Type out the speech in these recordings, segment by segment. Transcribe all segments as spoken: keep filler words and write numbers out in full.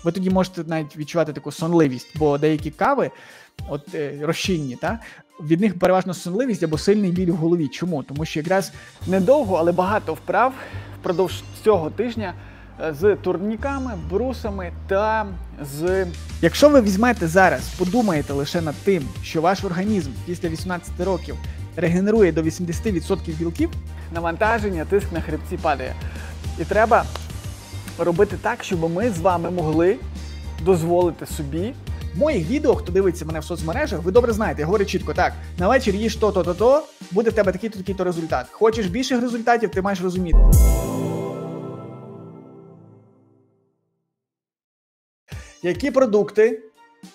Ви тоді можете навіть відчувати таку сонливість, бо деякі кави, от е, розчинні, та, від них переважно сонливість або сильний біль в голові. Чому? Тому що якраз недовго, але багато вправ впродовж цього тижня з турніками, брусами та з... Якщо ви візьмете зараз, подумаєте лише над тим, що ваш організм після вісімнадцяти років регенерує до вісімдесят відсотків білків, навантаження, тиск на хребці падає. І треба робити так, щоб ми з вами могли дозволити собі. В моїх відео, хто дивиться мене в соцмережах, ви добре знаєте, я говорю чітко, так, на вечір їж то-то-то-то, буде в тебе такий-то, такий-то результат. Хочеш більших результатів, ти маєш розуміти. Які продукти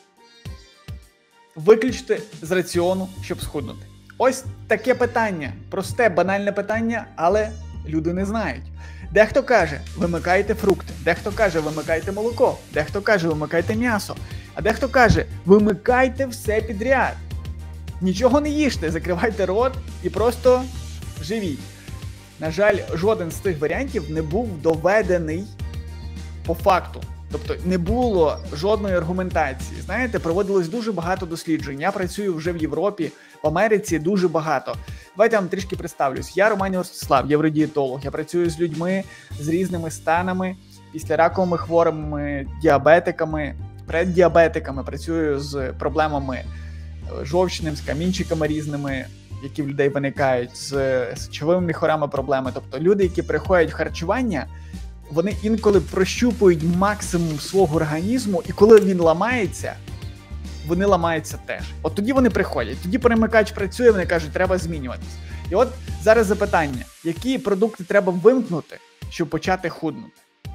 виключити з раціону, щоб схуднути? Ось таке питання. Просте, банальне питання, але люди не знають. Дехто каже, вимикайте фрукти, дехто каже, вимикайте молоко, дехто каже, вимикайте м'ясо, а дехто каже, вимикайте все підряд. Нічого не їжте, закривайте рот і просто живіть. На жаль, жоден з цих варіантів не був доведений по факту. Тобто не було жодної аргументації. Знаєте, проводилось дуже багато досліджень. Я працюю вже в Європі, в Америці дуже багато. Давайте я вам трішки представлюсь. Я Романів Ростислав, євродієтолог. Я працюю з людьми з різними станами, післяраковими хворими, діабетиками, преддіабетиками. Працюю з проблемами жовчним, з камінчиками різними, які в людей виникають, з сечовими міхорами проблеми. Тобто люди, які приходять в харчування, вони інколи прощупують максимум свого організму, і коли він ламається, вони ламаються теж. От тоді вони приходять, тоді перемикач працює, вони кажуть, треба змінюватись. І от зараз запитання, які продукти треба вимкнути, щоб почати худнути?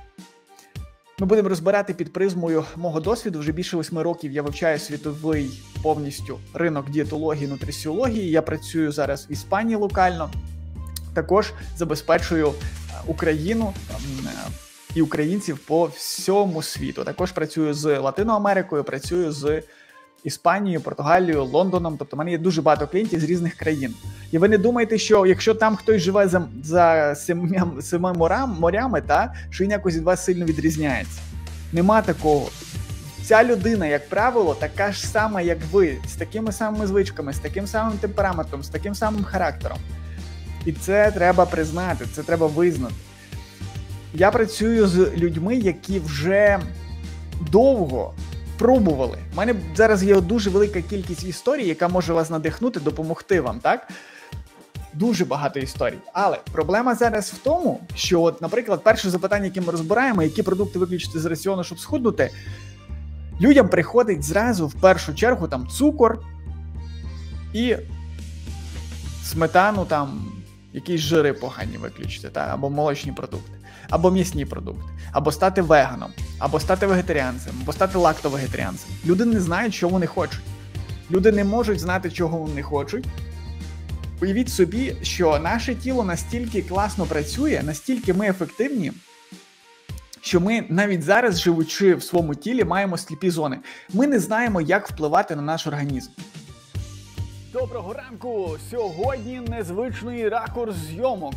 Ми будемо розбирати під призмою мого досвіду. Вже більше восьми років я вивчаю світовий повністю ринок дієтології, нутриціології. Я працюю зараз в Іспанії локально. Також забезпечую Україну і українців по всьому світу. Також працюю з Латиною Америкою, працюю з Іспанією, Португалією, Лондоном. Тобто в мене є дуже багато клієнтів з різних країн. І ви не думаєте, що якщо там хтось живе за, за семи, семи морям, морями, та, що він якось від вас сильно відрізняється. Нема такого. Ця людина, як правило, така ж сама, як ви, з такими самими звичками, з таким самим темпераментом, з таким самим характером. І це треба признати, це треба визнати. Я працюю з людьми, які вже довго пробували. У мене зараз є дуже велика кількість історій, яка може вас надихнути, допомогти вам, так? Дуже багато історій. Але проблема зараз в тому, що, от, наприклад, перше запитання, яке ми розбираємо, які продукти виключити з раціону, щоб схуднути, людям приходить зразу в першу чергу там цукор і сметану, там, якісь жири погані виключити, та? Або молочні продукти, або м'ясні продукти, або стати веганом, або стати вегетаріанцем, або стати лактовегетаріанцем. Люди не знають, що вони хочуть. Люди не можуть знати, чого вони хочуть. Уявіть собі, що наше тіло настільки класно працює, настільки ми ефективні, що ми навіть зараз, живучи в своєму тілі, маємо сліпі зони. Ми не знаємо, як впливати на наш організм. Доброго ранку! Сьогодні незвичний ракурс зйомок.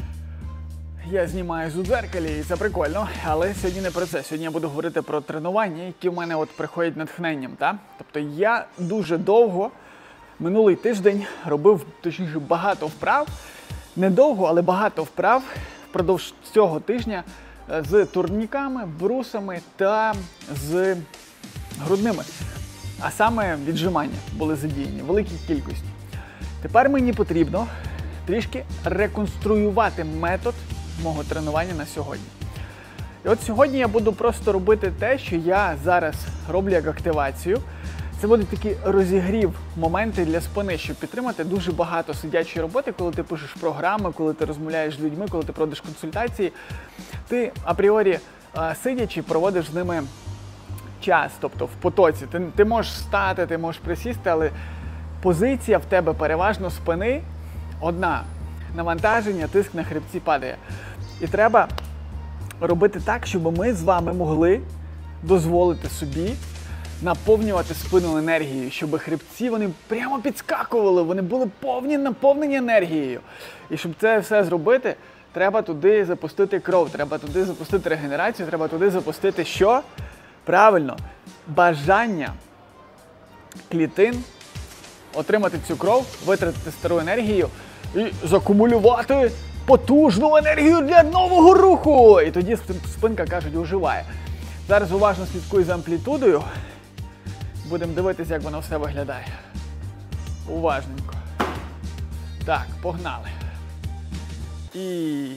Я знімаюсь у дзеркалі, і це прикольно, але сьогодні не про це. Сьогодні я буду говорити про тренування, які в мене от приходять натхненням. Та? Тобто я дуже довго, минулий тиждень, робив, точніше, багато вправ. Недовго, але багато вправ впродовж цього тижня з турніками, брусами та з грудними. А саме віджимання були задіяні в великій кількості. Тепер мені потрібно трішки реконструювати метод мого тренування на сьогодні. І от сьогодні я буду просто робити те, що я зараз роблю як активацію. Це будуть такі розігрів моменти для спини, щоб підтримати дуже багато сидячої роботи, коли ти пишеш програми, коли ти розмовляєш з людьми, коли ти проводиш консультації. Ти апріорі сидячи проводиш з ними час, тобто в потоці. Ти, ти можеш стати, ти можеш присісти, але позиція в тебе переважно спини одна. Навантаження, тиск на хребці падає. І треба робити так, щоб ми з вами могли дозволити собі наповнювати спину енергією, щоб хребці вони прямо підскакували, вони були повні наповнені енергією. І щоб це все зробити, треба туди запустити кров, треба туди запустити регенерацію, треба туди запустити що? Правильно, бажання клітин отримати цю кров, витратити стару енергію і закумулювати потужну енергію для нового руху. І тоді спинка, кажуть, оживає. Зараз уважно слідкуй за амплітудою. Будемо дивитися, як воно все виглядає. Уважненько. Так, погнали. І...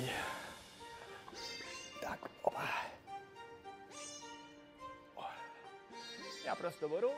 Так, опа. О. Я просто беру.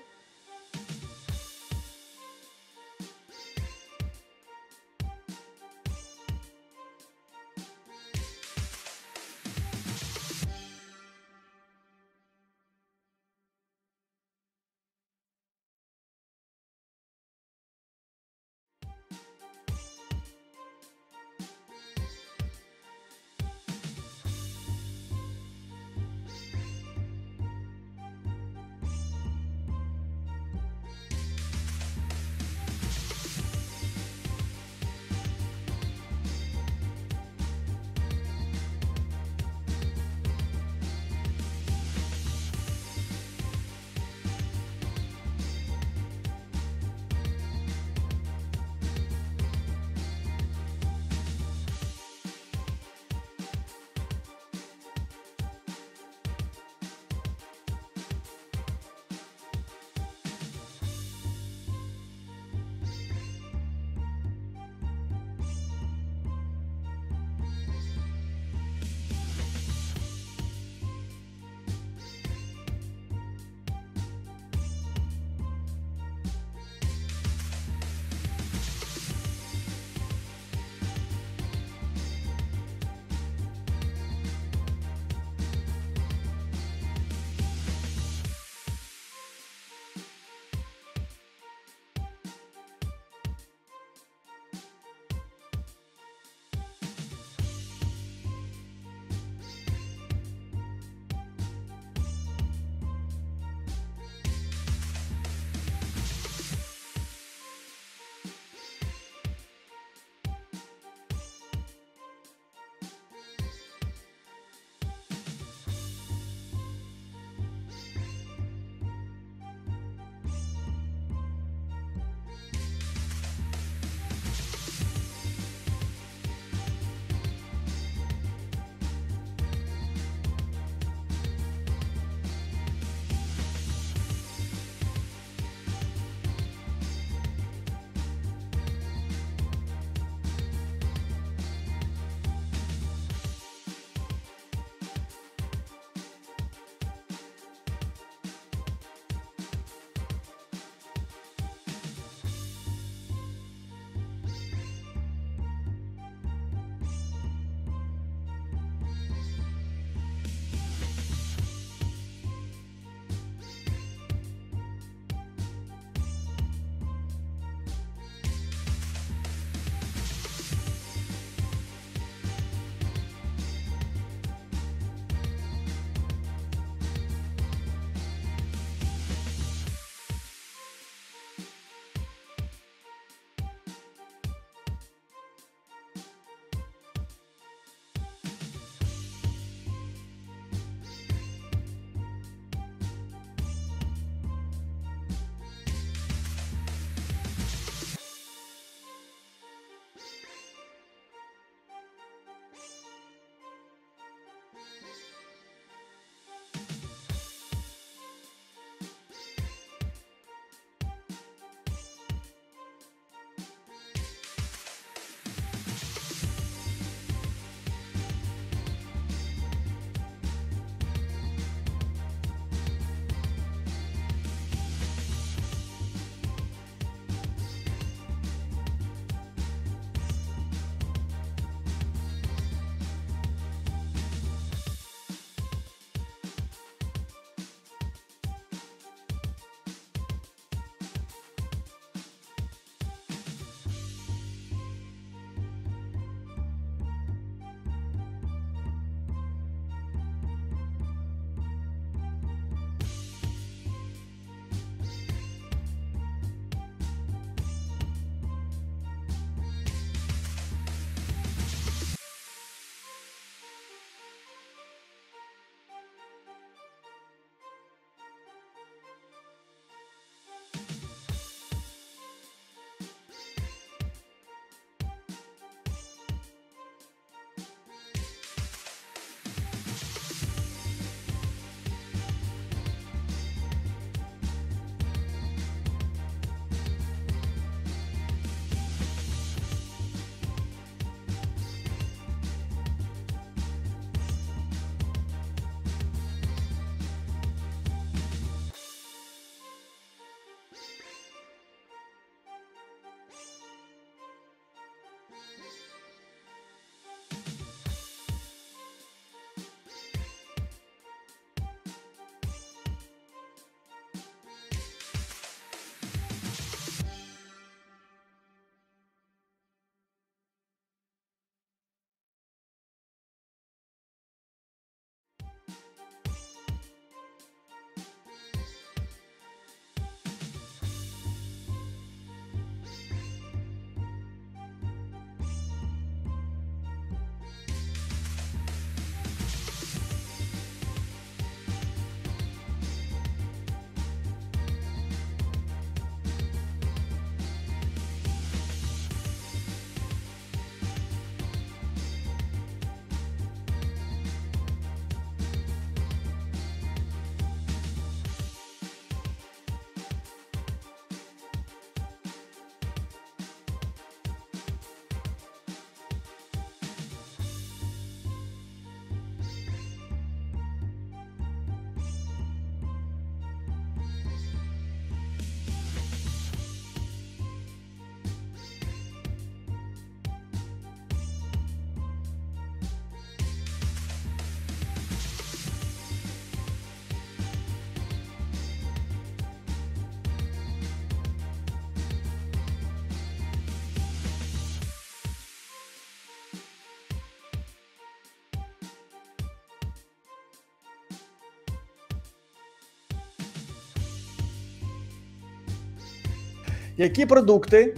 Які продукти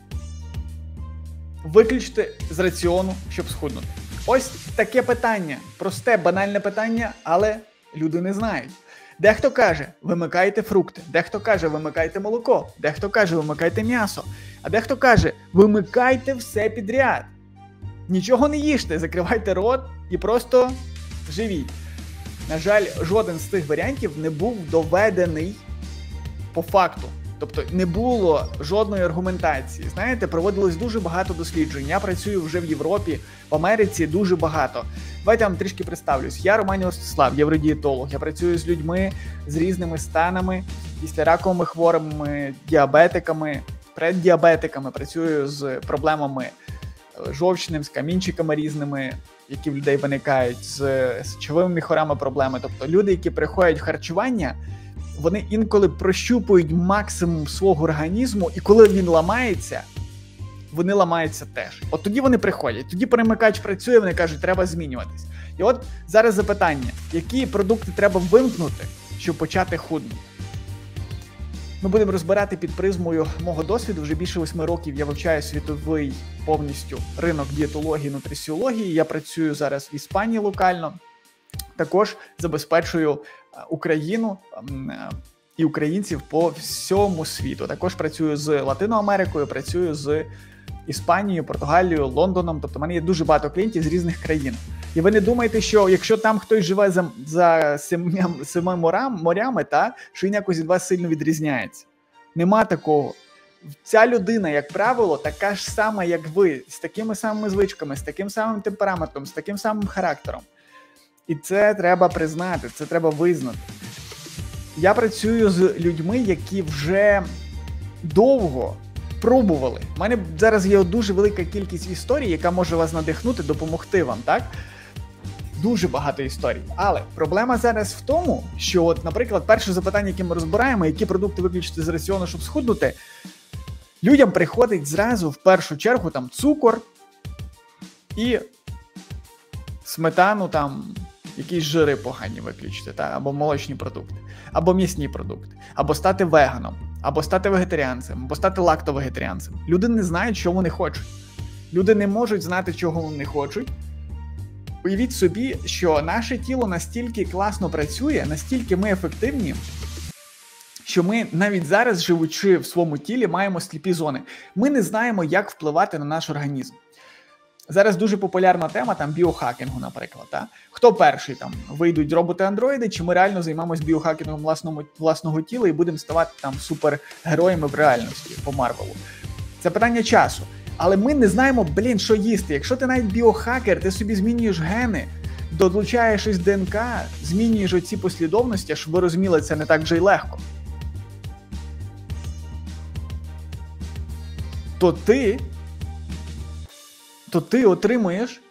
виключити з раціону, щоб схуднути? Ось таке питання. Просте, банальне питання, але люди не знають. Дехто каже, вимикайте фрукти, дехто каже, вимикайте молоко, дехто каже, вимикайте м'ясо, а дехто каже, вимикайте все підряд. Нічого не їжте, закривайте рот і просто живіть. На жаль, жоден з цих варіантів не був доведений по факту. Тобто не було жодної аргументації. Знаєте, проводилось дуже багато досліджень. Я працюю вже в Європі, в Америці дуже багато. Давайте я вам трішки представлюсь. Я Романів Ростислав, євродієтолог. Я працюю з людьми з різними станами, післяраковими хворими, діабетиками, преддіабетиками. Працюю з проблемами жовчним, з камінчиками різними, які в людей виникають, з сечовими міхорами проблеми. Тобто люди, які приходять в харчування, вони інколи прощупують максимум свого організму, і коли він ламається, вони ламаються теж. От тоді вони приходять, тоді перемикач працює, вони кажуть, треба змінюватись. І от зараз запитання, які продукти треба вимкнути, щоб почати худнути? Ми будемо розбирати під призмою мого досвіду. Вже більше восьми років я вивчаю світовий повністю ринок дієтології, нутриціології. Я працюю зараз в Іспанії локально. Також забезпечую Україну і українців по всьому світу. Також працюю з Латиноамерикою, працюю з Іспанією, Португалією, Лондоном. Тобто в мене є дуже багато клієнтів з різних країн. І ви не думаєте, що якщо там хтось живе за, за семи, семи морям, морями, та, що він якось від вас сильно відрізняється. Нема такого. Ця людина, як правило, така ж сама, як ви, з такими самими звичками, з таким самим темпераментом, з таким самим характером. І це треба признати, це треба визнати. Я працюю з людьми, які вже довго пробували. У мене зараз є дуже велика кількість історій, яка може вас надихнути, допомогти вам, так? Дуже багато історій. Але проблема зараз в тому, що, от, наприклад, перше запитання, яке ми розбираємо, які продукти виключити з раціону, щоб схуднути, людям приходить зразу в першу чергу там цукор і сметану, там якісь жири погані виключити, та? Або молочні продукти, або м'ясні продукти, або стати веганом, або стати вегетаріанцем, або стати лактовегетаріанцем. Люди не знають, що вони хочуть. Люди не можуть знати, чого вони хочуть. Уявіть собі, що наше тіло настільки класно працює, настільки ми ефективні, що ми навіть зараз, живучи в своєму тілі, маємо сліпі зони. Ми не знаємо, як впливати на наш організм. Зараз дуже популярна тема там біохакінгу, наприклад. Та? Хто перший там? Вийдуть роботи-андроїди, чи ми реально займаємось біохакінгом власного, власного тіла і будемо ставати там супергероями в реальності по Марвелу? Це питання часу. Але ми не знаємо, блін, що їсти. Якщо ти навіть біохакер, ти собі змінюєш гени, долучаєш із ДНК, змінюєш оці послідовності, щоб ви розуміли, це не так вже й легко. То ти, то ти отримуєш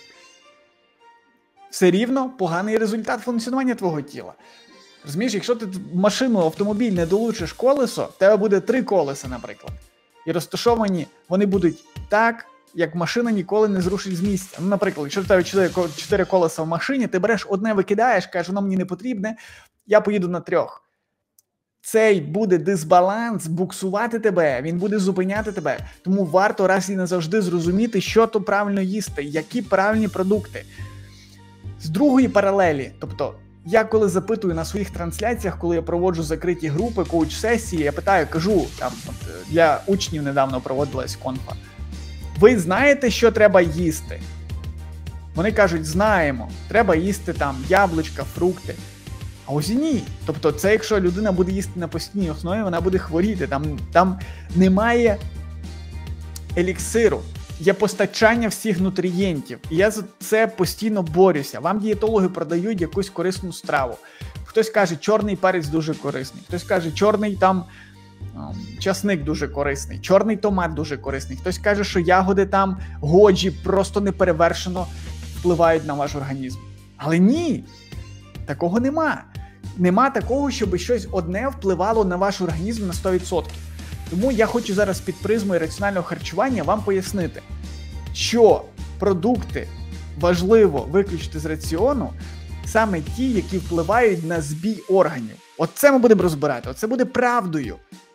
все рівно поганий результат функціонування твого тіла. Розумієш, якщо ти машину, автомобіль не долучиш колесо, в тебе буде три колеса, наприклад. І розташовані вони будуть так, як машина ніколи не зрушить з місця. Ну, наприклад, якщо в тебе чотири колеса в машині, ти береш одне, викидаєш, кажеш, воно мені не потрібне, я поїду на трьох. Цей буде дисбаланс буксувати тебе, він буде зупиняти тебе. Тому варто раз і назавжди зрозуміти, що то правильно їсти, які правильні продукти. З другої паралелі, тобто, я коли запитую на своїх трансляціях, коли я проводжу закриті групи, коуч-сесії, я питаю, кажу, там, для учнів недавно проводилась конфа, ви знаєте, що треба їсти? Вони кажуть, знаємо, треба їсти там яблучка, фрукти. А ось і ні. Тобто це якщо людина буде їсти на постійній основі, вона буде хворіти. Там, там немає еліксиру. Є постачання всіх нутрієнтів. І я за це постійно борюся. Вам дієтологи продають якусь корисну страву. Хтось каже, чорний перець дуже корисний. Хтось каже, чорний там часник дуже корисний. Чорний томат дуже корисний. Хтось каже, що ягоди там годжі просто неперевершено впливають на ваш організм. Але ні, такого нема. Нема такого, щоб щось одне впливало на ваш організм на сто відсотків. Тому я хочу зараз під призмою раціонального харчування вам пояснити, що продукти важливо виключити з раціону саме ті, які впливають на збій органів. От це ми будемо розбирати, оце буде правдою.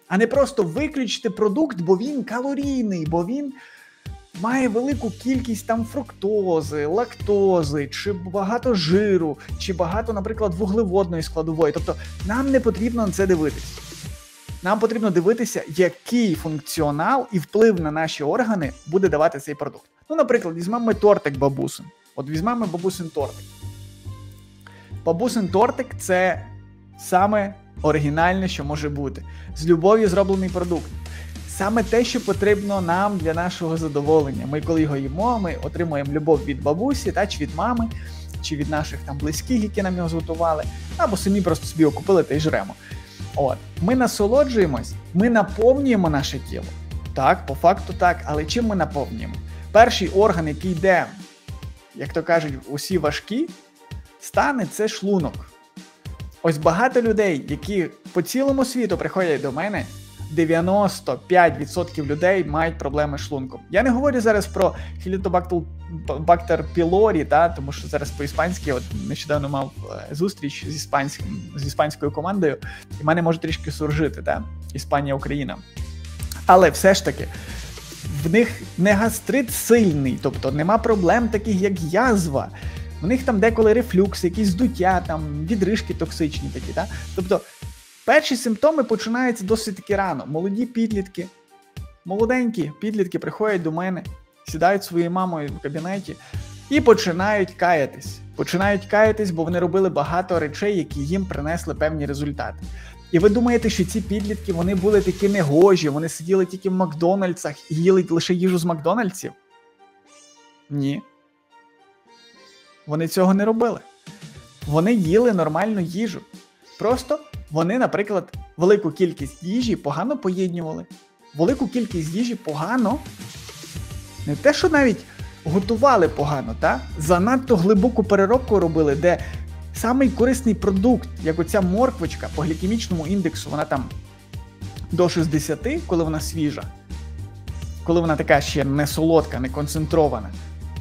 А не просто виключити продукт, бо він калорійний, бо він має велику кількість там фруктози, лактози, чи багато жиру, чи багато, наприклад, вуглеводної складової. Тобто нам не потрібно на це дивитися. Нам потрібно дивитися, який функціонал і вплив на наші органи буде давати цей продукт. Ну, наприклад, візьмемо ми тортик бабусин. От візьмемо бабусин тортик. Бабусин тортик – це саме оригінальне, що може бути. З любов'ю зроблений продукт. Саме те, що потрібно нам для нашого задоволення. Ми коли його їмо, ми отримуємо любов від бабусі, та, чи від мами, чи від наших там близьких, які нам його зготували, або самі просто собі його купили та й жремо. От. Ми насолоджуємось, ми наповнюємо наше тіло. Так, по факту так, але чим ми наповнюємо? Перший орган, який йде, як то кажуть, усі важкі стани – це шлунок. Ось багато людей, які по цілому світу приходять до мене, дев'яносто п'ять відсотків людей мають проблеми з шлунком. Я не говорю зараз про Helicobacter pylori, та, тому що зараз по-іспанськи, от нещодавно мав зустріч з, іспанським, з іспанською командою, і мене може трішки суржити, та, Іспанія-Україна. Але все ж таки, в них не гастрит сильний, тобто нема проблем таких, як язва. В них там деколи рефлюкс, якісь здуття, там, відрижки токсичні такі, та? Тобто перші симптоми починаються досить таки рано. Молоді підлітки, молоденькі підлітки приходять до мене, сідають своєю мамою в кабінеті і починають каятись. Починають каятись, бо вони робили багато речей, які їм принесли певні результати. І ви думаєте, що ці підлітки, вони були такі негожі, вони сиділи тільки в Макдональдсах і їли лише їжу з Макдональдсів? Ні. Вони цього не робили. Вони їли нормальну їжу. Просто вони, наприклад, велику кількість їжі погано поєднювали. Велику кількість їжі погано, не те, що навіть готували погано, та? Занадто глибоку переробку робили, де самий корисний продукт, як оця морквочка по глікемічному індексу, вона там до шістдесят, коли вона свіжа, коли вона така ще не солодка, не концентрована.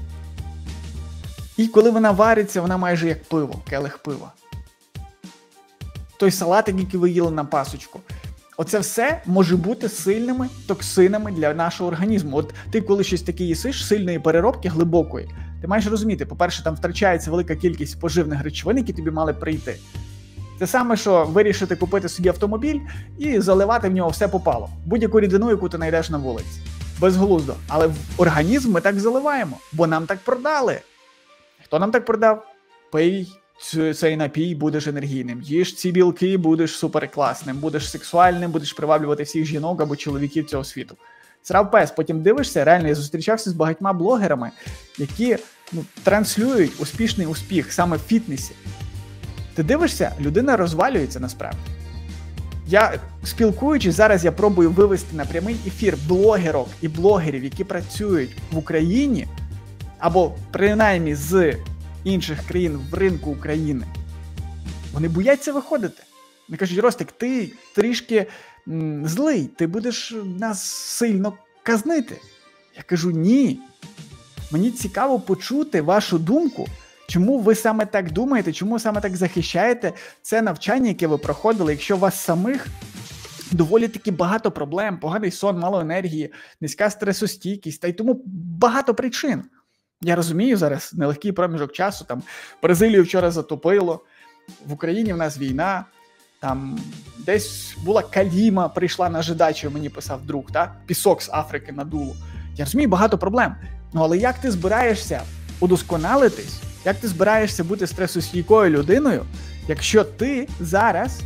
І коли вона вариться, вона майже як пиво, келих пива. Той салатик, який ви їли на пасочку. Оце все може бути сильними токсинами для нашого організму. От ти коли щось таке їсиш, сильної переробки, глибокої, ти маєш розуміти, по-перше, там втрачається велика кількість поживних речовин, які тобі мали прийти. Це саме, що вирішити купити собі автомобіль і заливати в нього все попало. Будь-яку рідину, яку ти знайдеш на вулиці. Безглуздо. Але в організм ми так заливаємо, бо нам так продали. Хто нам так продав? Пий цей напій, будеш енергійним. Їж ці білки, будеш суперкласним. Будеш сексуальним, будеш приваблювати всіх жінок або чоловіків цього світу. Срав пес. Потім дивишся, реально я зустрічався з багатьма блогерами, які ну, транслюють успішний успіх саме в фітнесі. Ти дивишся, людина розвалюється насправді. Я, спілкуючись, зараз я пробую вивести на прямий ефір блогерок і блогерів, які працюють в Україні, або принаймні з інших країн в ринку України. Вони бояться виходити. Вони кажуть: Ростик, ти трішки м, злий, ти будеш нас сильно казнити. Я кажу: ні. Мені цікаво почути вашу думку, чому ви саме так думаєте, чому саме так захищаєте це навчання, яке ви проходили, якщо у вас самих доволі таки багато проблем, поганий сон, мало енергії, низька стресостійкість та й тому багато причин. Я розумію, зараз нелегкий проміжок часу, там Бразилію вчора затопило, в Україні в нас війна, там десь була Каліма, прийшла на жидачу, мені писав друг, та? Пісок з Африки надуло. Я розумію, багато проблем. Ну але як ти збираєшся удосконалитись, як ти збираєшся бути стресостійкою людиною, якщо ти зараз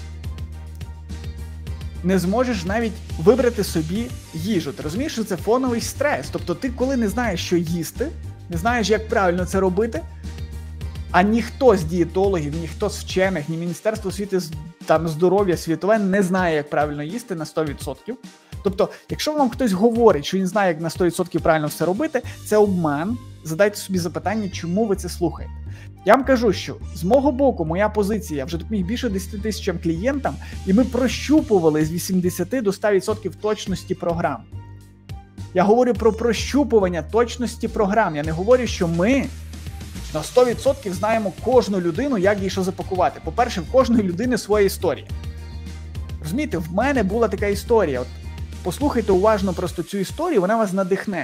не зможеш навіть вибрати собі їжу? Ти розумієш, що це фоновий стрес. Тобто ти, коли не знаєш, що їсти, не знаєш, як правильно це робити, а ніхто з дієтологів, ніхто з вчених, ні Міністерство освіти там, здоров'я світове не знає, як правильно їсти на сто відсотків. Тобто, якщо вам хтось говорить, що він знає, як на сто відсотків правильно все робити, це обман. Задайте собі запитання, чому ви це слухаєте. Я вам кажу, що з мого боку, моя позиція, я вже допоміг більше десять тисячам клієнтам, і ми прощупували з вісімдесят до ста відсотків точності програм. Я говорю про прощупування точності програм. Я не говорю, що ми на сто відсотків знаємо кожну людину, як їй що запакувати. По-перше, в кожної людини своя історія. Розумієте, в мене була така історія. От послухайте уважно просто цю історію, вона вас надихне.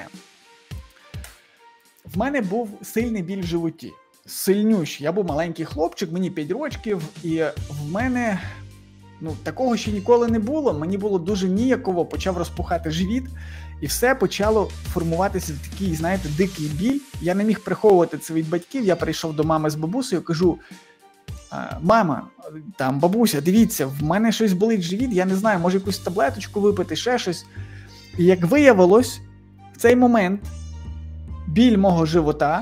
В мене був сильний біль в животі. Сильнющий. Я був маленький хлопчик, мені п'ять років, і в мене, ну, такого ще ніколи не було. Мені було дуже ніяково, почав розпухати живіт, і все почало формуватися такий, знаєте, дикий біль. Я не міг приховувати це від батьків, я прийшов до мами з бабусею, кажу: мама, там, бабуся, дивіться, в мене щось болить живіт, я не знаю, може якусь таблеточку випити, ще щось. І як виявилось, в цей момент біль мого живота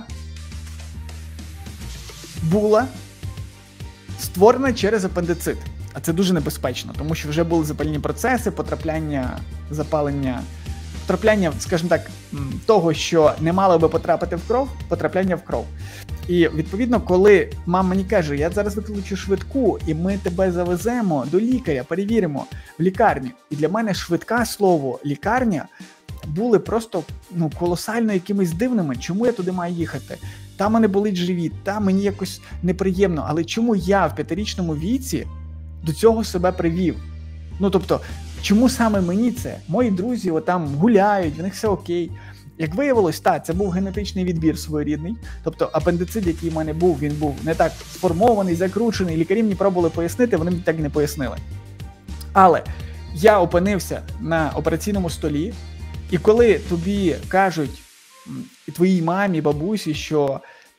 була створена через апендицит. А це дуже небезпечно, тому що вже були запальні процеси, потрапляння, запалення, потрапляння, скажімо так, того, що не мало би потрапити в кров, потрапляння в кров. І, відповідно, коли мама мені каже: я зараз викличу швидку, і ми тебе завеземо до лікаря, перевіримо в лікарню. І для мене швидка, слово лікарня були просто, ну, колосально якимись дивними. Чому я туди маю їхати? Там мене болить живіт, там мені якось неприємно. Але чому я в п'ятирічному віці до цього себе привів? Ну, тобто, чому саме мені це? Мої друзі отам гуляють, в них все окей. Як виявилось, так, це був генетичний відбір своєрідний. Тобто апендицит, який в мене був, він був не так сформований, закручений. Лікарі мені пробували пояснити, вони мені так і не пояснили. Але я опинився на операційному столі, і коли тобі кажуть, і твоїй мамі, бабусі, що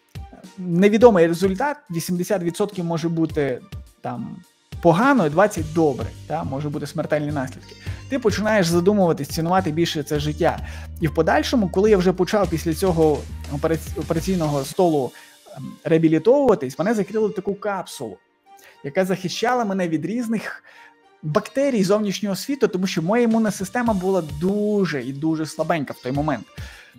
невідомий результат, вісімдесят відсотків може бути там погано, двадцять відсотків добре, та, може бути смертельні наслідки. Ти починаєш задумуватись, цінувати більше це життя. І в подальшому, коли я вже почав після цього операційного столу реабілітовуватись, мене закрили в таку капсулу, яка захищала мене від різних бактерій зовнішнього світу, тому що моя імунна система була дуже і дуже слабенька в той момент.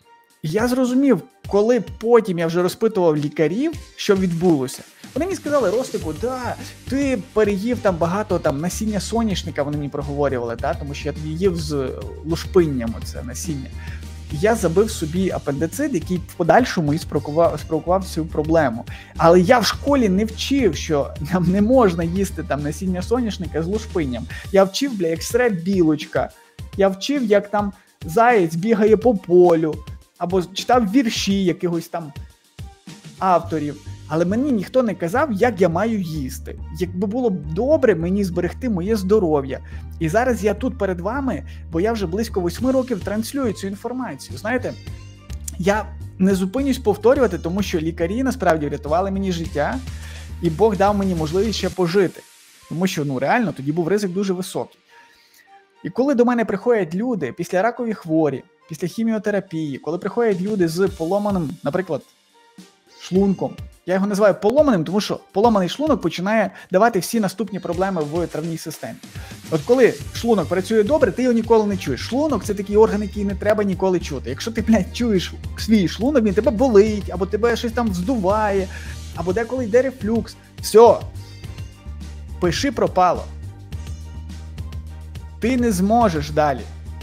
І я зрозумів, коли потім я вже розпитував лікарів, що відбулося. Вони мені сказали: Ростику, да, ти переїв там багато там насіння соняшника, вони мені проговорювали, та, тому що я тоді їв з лушпинням це насіння. І я забив собі апендицит, який в подальшому і спровокував, спровокував цю проблему. Але я в школі не вчив, що нам не можна їсти там насіння соняшника з лушпинням. Я вчив, бля, як сре білочка. Я вчив, як там заєць бігає по полю. Або читав вірші якихось там авторів. Але мені ніхто не казав, як я маю їсти. Якби було б добре мені зберегти моє здоров'я. І зараз я тут перед вами, бо я вже близько восьми років транслюю цю інформацію. Знаєте, я не зупинюсь повторювати, тому що лікарі насправді врятували мені життя, і Бог дав мені можливість ще пожити. Тому що, ну, реально, тоді був ризик дуже високий. І коли до мене приходять люди після ракові хворі, після хіміотерапії, коли приходять люди з поломаним, наприклад, шлунком. Я його називаю поломаним, тому що поломаний шлунок починає давати всі наступні проблеми в травній системі. От коли шлунок працює добре, ти його ніколи не чуєш. Шлунок – це такий орган, який не треба ніколи чути. Якщо ти, блядь, чуєш свій шлунок, він тебе болить, або тебе щось там здуває, або деколи йде рефлюкс. Все. Пиши пропало. Ти не зможеш далі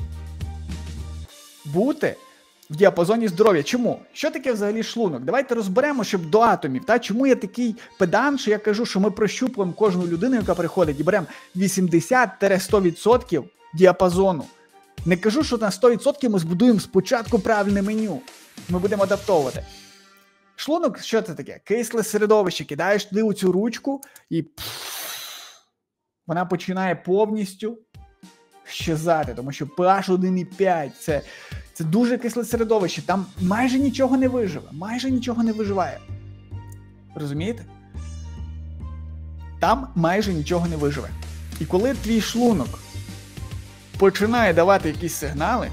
бути в діапазоні здоров'я. Чому? Що таке взагалі шлунок? Давайте розберемо, щоб до атомів. Та? Чому я такий педант, що я кажу, що ми прощупуємо кожну людину, яка приходить, і беремо вісімдесят - сто відсотків діапазону. Не кажу, що на сто відсотків ми збудуємо спочатку правильне меню. Ми будемо адаптовувати. Шлунок, що це таке? Кисле середовище. Кидаєш туди у цю ручку і пф, вона починає повністю щезати, тому що pH один і п'ять – це, це дуже кисле середовище, там майже нічого не виживе, майже нічого не виживає. Розумієте? Там майже нічого не виживе. І коли твій шлунок починає давати якісь сигнали,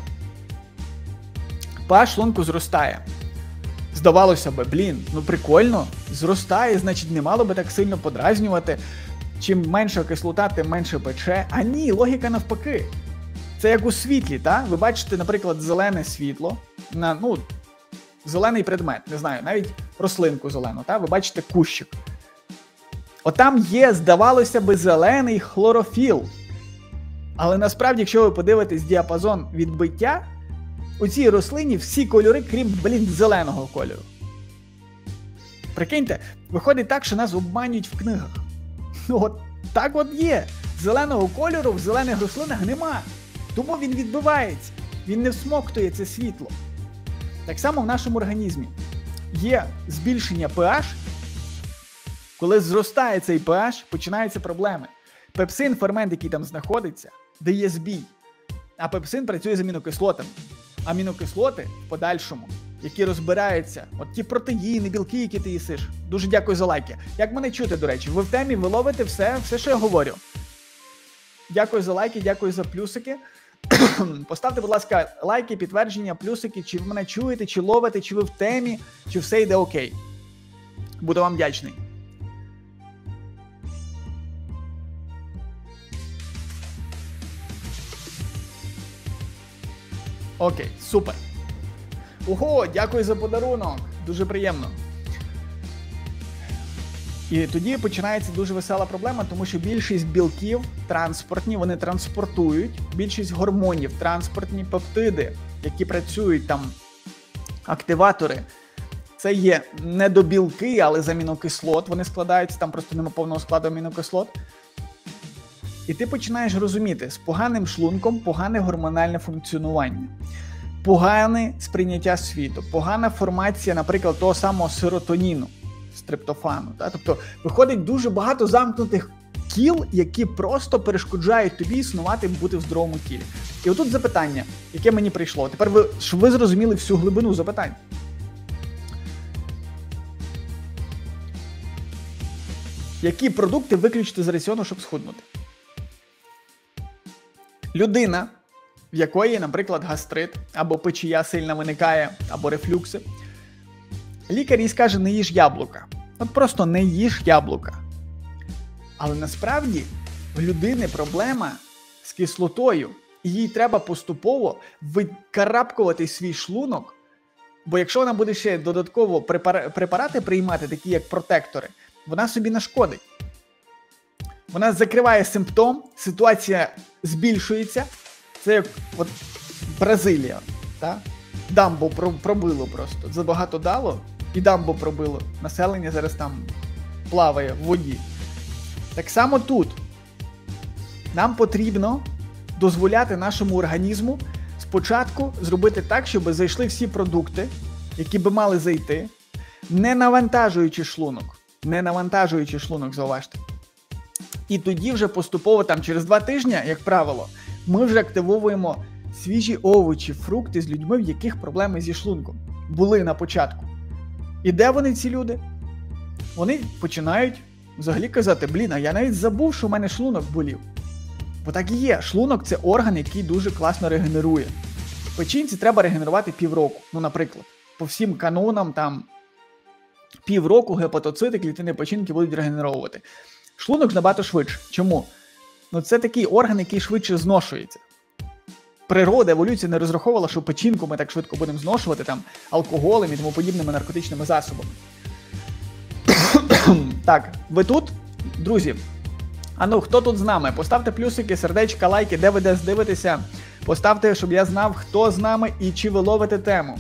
pH шлунку зростає. Здавалося б, блін, ну прикольно, зростає, значить не мало би так сильно подразнювати. Чим менша кислота, тим менше пече. А ні, логіка навпаки. Це як у світлі, та? Ви бачите, наприклад, зелене світло, на, ну, зелений предмет, не знаю, навіть рослинку зелену, та? Ви бачите кущик. Отам є, здавалося би, зелений хлорофіл. Але насправді, якщо ви подивитесь діапазон відбиття, у цій рослині всі кольори, крім, блін, зеленого кольору. Прикиньте, виходить так, що нас обманюють в книгах. Ну от так от є. Зеленого кольору в зелених рослинах нема. Тому він відбивається. Він не всмоктує це світло. Так само в нашому організмі є збільшення pH. Коли зростає цей pH, починаються проблеми. Пепсин, фермент, який там знаходиться, дає збій. А пепсин працює з амінокислотами. Амінокислоти в подальшому, які розбираються, от ті протеїни, білки, які ти їсиш. Дуже дякую за лайки. Як мене чути, до речі? Ви в темі, ви ловите все, все, що я говорю. Дякую за лайки, дякую за плюсики. Поставте, будь ласка, лайки, підтвердження, плюсики, чи ви мене чуєте, чи ловите, чи ви в темі, чи все йде окей. Буду вам вдячний. Окей, супер. Ого, дякую за подарунок. Дуже приємно. І тоді починається дуже весела проблема, тому що більшість білків транспортні, вони транспортують, більшість гормонів транспортні, пептиди, які працюють там, активатори, це є не до білки, але з амінокислот, вони складаються, там просто нема повного складу амінокислот. І ти починаєш розуміти, з поганим шлунком погане гормональне функціонування, погане сприйняття світу, погана формація, наприклад, того самого серотоніну, з триптофану. Та? Тобто виходить дуже багато замкнутих кіл, які просто перешкоджають тобі існувати, бути в здоровому тілі. І отут запитання, яке мені прийшло. Тепер ви, щоб ви зрозуміли всю глибину запитань. Які продукти виключити з раціону, щоб схуднути? Людина, в якої, наприклад, гастрит, або печія сильно виникає, або рефлюкси, лікар їй скаже, не їж яблука. От просто не їж яблука. Але насправді в людини проблема з кислотою, і їй треба поступово викарабкувати свій шлунок, бо якщо вона буде ще додатково препарати приймати, такі як протектори, вона собі нашкодить. Вона закриває симптом, ситуація збільшується. Це як от Бразилія, так? Дамбу пробило просто, забагато дало і дамбу пробило. Населення зараз там плаває в воді. Так само тут. Нам потрібно дозволяти нашому організму спочатку зробити так, щоб зайшли всі продукти, які би мали зайти, не навантажуючи шлунок. Не навантажуючи шлунок, зауважте. І тоді вже поступово, там через два тижні, як правило, ми вже активовуємо свіжі овочі, фрукти з людьми, в яких проблеми зі шлунком були на початку. І де вони, ці люди? Вони починають взагалі казати, блін, а я навіть забув, що в мене шлунок болів. Бо так і є. Шлунок – це орган, який дуже класно регенерує. Печінці треба регенерувати півроку. Ну, наприклад, по всім канонам там півроку гепатоцити, клітини печінки будуть регенеровувати. Шлунок набагато швидше. Чому? Ну, це такий орган, який швидше зношується. Природа, еволюція не розраховувала, що печінку ми так швидко будемо зношувати там алкоголем і тому подібними наркотичними засобами. Так, ви тут, друзі? А ну, хто тут з нами? Поставте плюсики, сердечка, лайки, де ви десь дивитеся. Поставте, щоб я знав, хто з нами і чи ви ловите тему.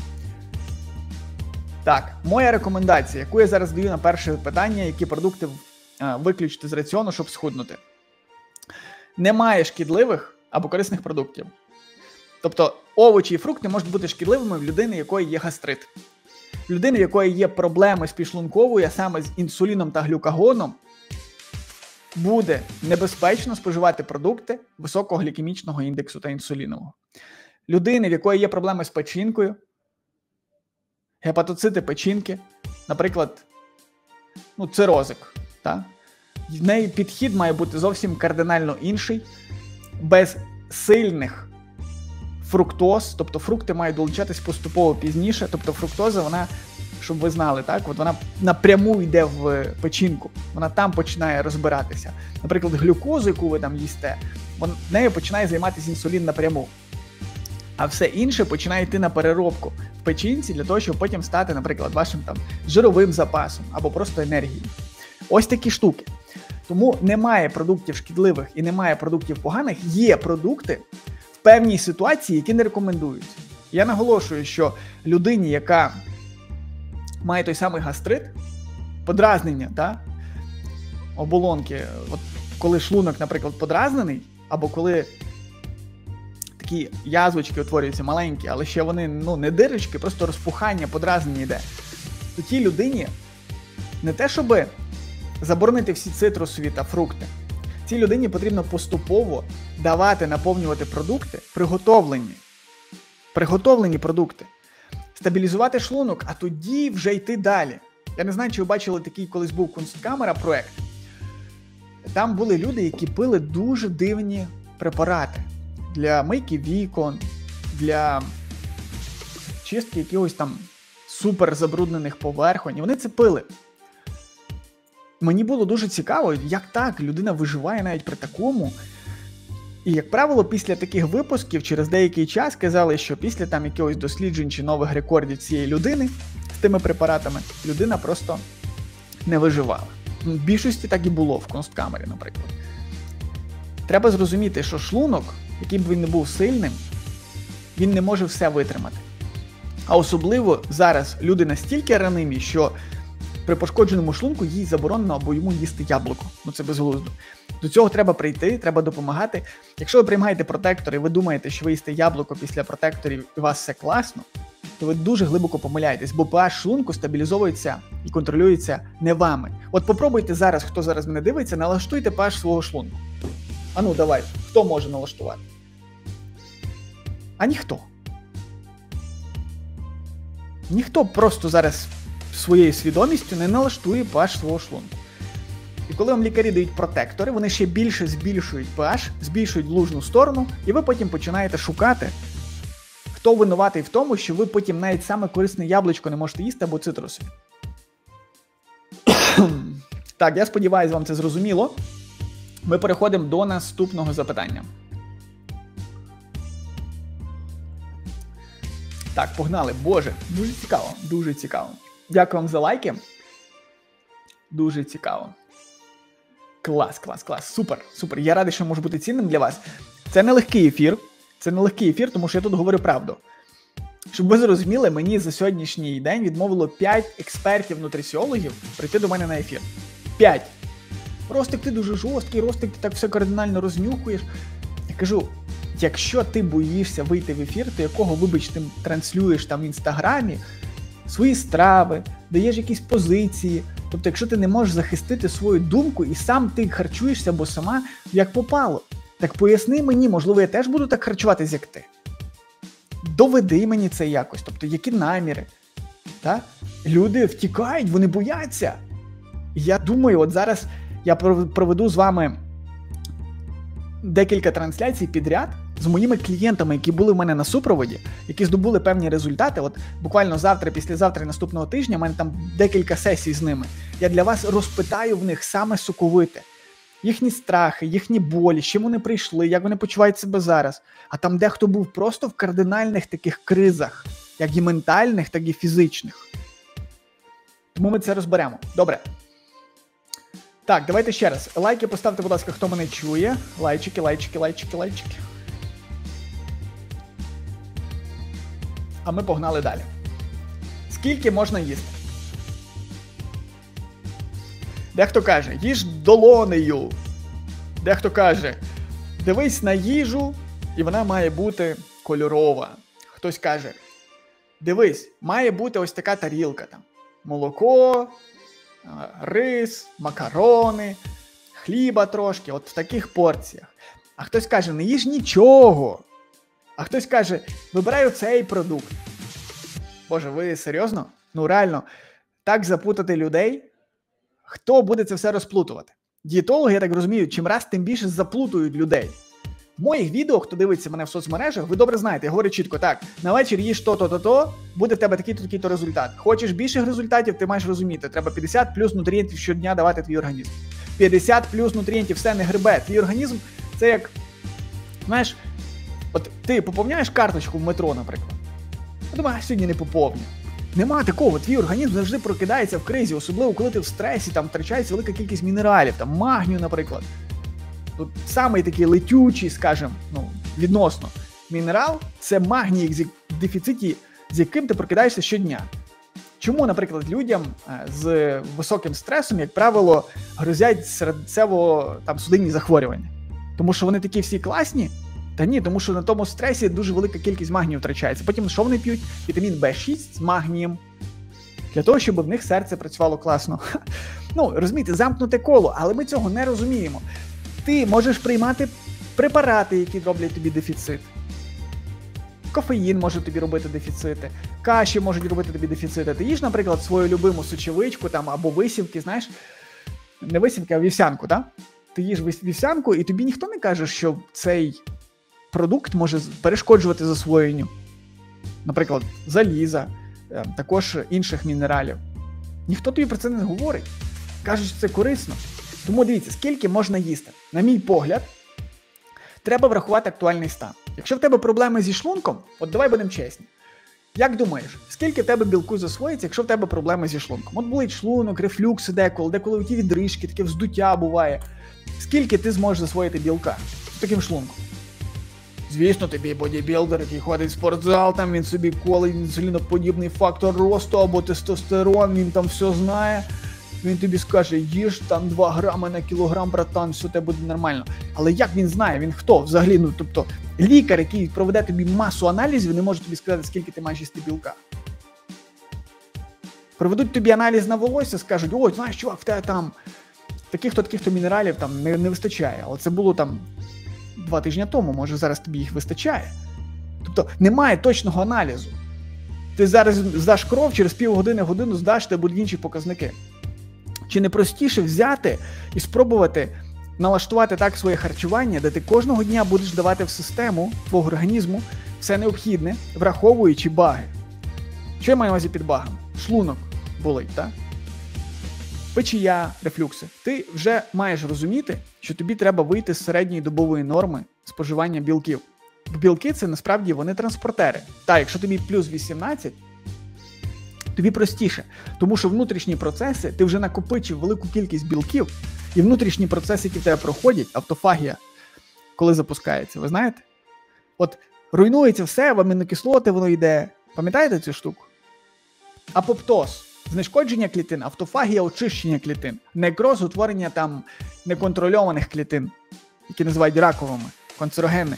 Так, моя рекомендація, яку я зараз даю на перше питання, які продукти а, виключити з раціону, щоб схуднути. Немає шкідливих або корисних продуктів. Тобто овочі і фрукти можуть бути шкідливими в людини, якої є гастрит. Людини, в якої є проблеми з підшлунковою, а саме з інсуліном та глюкагоном, буде небезпечно споживати продукти високого глікемічного індексу та інсулінового. Людини, в якої є проблеми з печінкою, гепатоцити печінки, наприклад, ну, цирозик, та? В неї підхід має бути зовсім кардинально інший, без сильних фруктоз, тобто фрукти мають долучатись поступово пізніше, тобто фруктоза, вона, щоб ви знали, так, от вона напряму йде в печінку, вона там починає розбиратися. Наприклад, глюкозу, яку ви там їсте, вон, нею починає займатися інсулін напряму. А все інше починає йти на переробку в печінці для того, щоб потім стати, наприклад, вашим там жировим запасом або просто енергією. Ось такі штуки. Тому немає продуктів шкідливих і немає продуктів поганих, є продукти в певній ситуації, які не рекомендуються. Я наголошую, що людині, яка має той самий гастрит, подразнення, та, оболонки, от коли шлунок, наприклад, подразнений, або коли такі язвочки утворюються маленькі, але ще вони, ну, не дирочки, просто розпухання, подразнення йде, то тій людині не те, щоби заборонити всі цитрусові та фрукти, цій людині потрібно поступово давати, наповнювати продукти, приготовлені, приготовлені продукти, стабілізувати шлунок, а тоді вже йти далі. Я не знаю, чи ви бачили такий, колись був Кунсткамера проект. Там були люди, які пили дуже дивні препарати для мийки вікон, для чистки якихось там супер забруднених поверхонь. І вони це пили. Мені було дуже цікаво, як так людина виживає навіть при такому. І, як правило, після таких випусків через деякий час казали, що після там якогось досліджень чи нових рекордів цієї людини з тими препаратами людина просто не виживала. В більшості так і було в Кунсткамері, наприклад. Треба зрозуміти, що шлунок, який б він не був сильним, він не може все витримати. А особливо зараз люди настільки ранимі, що при пошкодженому шлунку їй заборонено або йому їсти яблуко. Ну це безглуздо. До цього треба прийти, треба допомагати. Якщо ви приймаєте протектори і ви думаєте, що ви їсте яблуко після протекторів і у вас все класно, то ви дуже глибоко помиляєтесь, бо pH шлунку стабілізовується і контролюється не вами. От попробуйте зараз, хто зараз мене дивиться, налаштуйте pH свого шлунку. А ну давай, хто може налаштувати? А ніхто. Ніхто просто зараз своєю свідомістю не налаштує pH свого шлунку. І коли вам лікарі дають протектори, вони ще більше збільшують pH, збільшують в лужну сторону, і ви потім починаєте шукати, хто винуватий в тому, що ви потім навіть саме корисне яблучко не можете їсти або цитрусові. Так, я сподіваюся, вам це зрозуміло. Ми переходимо до наступного запитання. Так, погнали. Боже, дуже цікаво, дуже цікаво. Дякую вам за лайки. Дуже цікаво. Клас, клас, клас. Супер, супер. Я радий, що можу бути цінним для вас. Це не легкий ефір. Це не легкий ефір, тому що я тут говорю правду. Щоб ви зрозуміли, мені за сьогоднішній день відмовило п'ять експертів-нутриціологів прийти до мене на ефір. п'ять. Ростик, ти дуже жорсткий, Ростик, ти так все кардинально рознюхуєш. Я кажу, якщо ти боїшся вийти в ефір, то якого, вибач, ти транслюєш там в інстаграмі свої страви, даєш якісь позиції. Тобто, якщо ти не можеш захистити свою думку і сам ти харчуєшся або сама, як попало, так поясни мені, можливо, я теж буду так харчуватись, як ти. Доведи мені це якось, тобто, які наміри. Так? Люди втікають, вони бояться. Я думаю, от зараз я проведу з вами декілька трансляцій підряд з моїми клієнтами, які були в мене на супроводі, які здобули певні результати. От буквально завтра, післязавтра, наступного тижня, в мене там декілька сесій з ними. Я для вас розпитаю в них саме соковите. Їхні страхи, їхні болі, з чим вони прийшли, як вони почувають себе зараз. А там дехто був просто в кардинальних таких кризах, як і ментальних, так і фізичних. Тому ми це розберемо. Добре. Так, давайте ще раз. Лайки поставте, будь ласка, хто мене чує. Лайчики, лайчики, лайчики, лайчики. А ми погнали далі. Скільки можна їсти? Дехто каже, їж долонею. Дехто каже, дивись на їжу, і вона має бути кольорова. Хтось каже, дивись, має бути ось така тарілка там. Молоко, рис, макарони, хліба трошки, от в таких порціях. А хтось каже, не їж нічого. А хтось каже, вибирай оцей продукт. Боже, ви серйозно? Ну реально, так запутати людей? Хто буде це все розплутувати? Дієтологи, я так розумію, чим раз тим більше заплутують людей. В моїх відео, хто дивиться мене в соцмережах, ви добре знаєте, я говорю чітко, так, на вечір їж то-то-то-то, буде в тебе такий-то, такий-то результат. Хочеш більших результатів, ти маєш розуміти, треба п'ятдесят плюс нутрієнтів щодня давати твій організм. п'ятдесят плюс нутрієнтів, все не грибе. Твій організм, це як, знаєш, от ти поповняєш карточку в метро, наприклад. Я думаю, а сьогодні не поповню. Нема такого, твій організм завжди прокидається в кризі, особливо коли ти в стресі, там втрачається велика кількість мінералів, там магнію, наприклад. Тут самий такий летючий, скажімо, ну, відносно, мінерал – це магній в дефіциті, з яким ти прокидаєшся щодня. Чому, наприклад, людям з високим стресом, як правило, грозять серцево-судинні захворювання? Тому що вони такі всі класні? Та ні, тому що на тому стресі дуже велика кількість магнію втрачається. Потім що вони п'ють? Вітамін Б шість з магнієм. Для того, щоб в них серце працювало класно. Ну, розумієте, замкнуте коло, але ми цього не розуміємо. Ти можеш приймати препарати, які роблять тобі дефіцит. Кофеїн може тобі робити дефіцити, каші можуть робити тобі дефіцити. Ти їж, наприклад, свою любиму сочевичку там, або висівки, знаєш, не висівки, а вівсянку, так? Ти їш вівсянку, і тобі ніхто не каже, що цей продукт може перешкоджувати засвоєнню, наприклад, заліза, також інших мінералів. Ніхто тобі про це не говорить. Кажуть, що це корисно. Тому дивіться, скільки можна їсти. На мій погляд, треба врахувати актуальний стан. Якщо в тебе проблеми зі шлунком, от давай будемо чесні. Як думаєш, скільки в тебе білку засвоїться, якщо в тебе проблеми зі шлунком? От болить шлунок, рефлюкси деколи, деколи ті відрижки, таке вздуття буває. Скільки ти зможеш засвоїти білка з таким шлунком? Звісно, тобі бодібілдер, який ходить в спортзал, там він собі колить інсуліноподібний фактор росту або тестостерон, він там все знає. Він тобі скаже, їж там два грами на кілограм, братан, все тебе буде нормально. Але як він знає, він хто взагалі? Ну, тобто, лікар, який проведе тобі масу аналізів, не може тобі сказати, скільки ти маєш їсти білка. Проведуть тобі аналіз на волосся, скажуть, ой, знаєш, чувак, в тебе там таких-то, таких-то мінералів там не, не вистачає. Але це було там два тижні тому, може зараз тобі їх вистачає. Тобто, немає точного аналізу. Ти зараз здаш кров, через півгодини, годину здаш, тебе будуть інші показники. Чи не простіше взяти і спробувати налаштувати так своє харчування, де ти кожного дня будеш давати в систему твого організму все необхідне, враховуючи баги. Що я маю на увазі під багами? Шлунок болить, так? Печія, рефлюкси. Ти вже маєш розуміти, що тобі треба вийти з середньої добової норми споживання білків. Бо білки – це насправді вони транспортери. Так, якщо тобі плюс вісімнадцять, тобі простіше, тому що внутрішні процеси, ти вже накопичив велику кількість білків, і внутрішні процеси, які в тебе проходять, автофагія, коли запускається, ви знаєте? От руйнується все, в амінокислоти воно йде. Пам'ятаєте цю штуку? Апоптоз – знешкодження клітин, автофагія – очищення клітин, некроз – утворення там неконтрольованих клітин, які називають раковими, канцерогенних.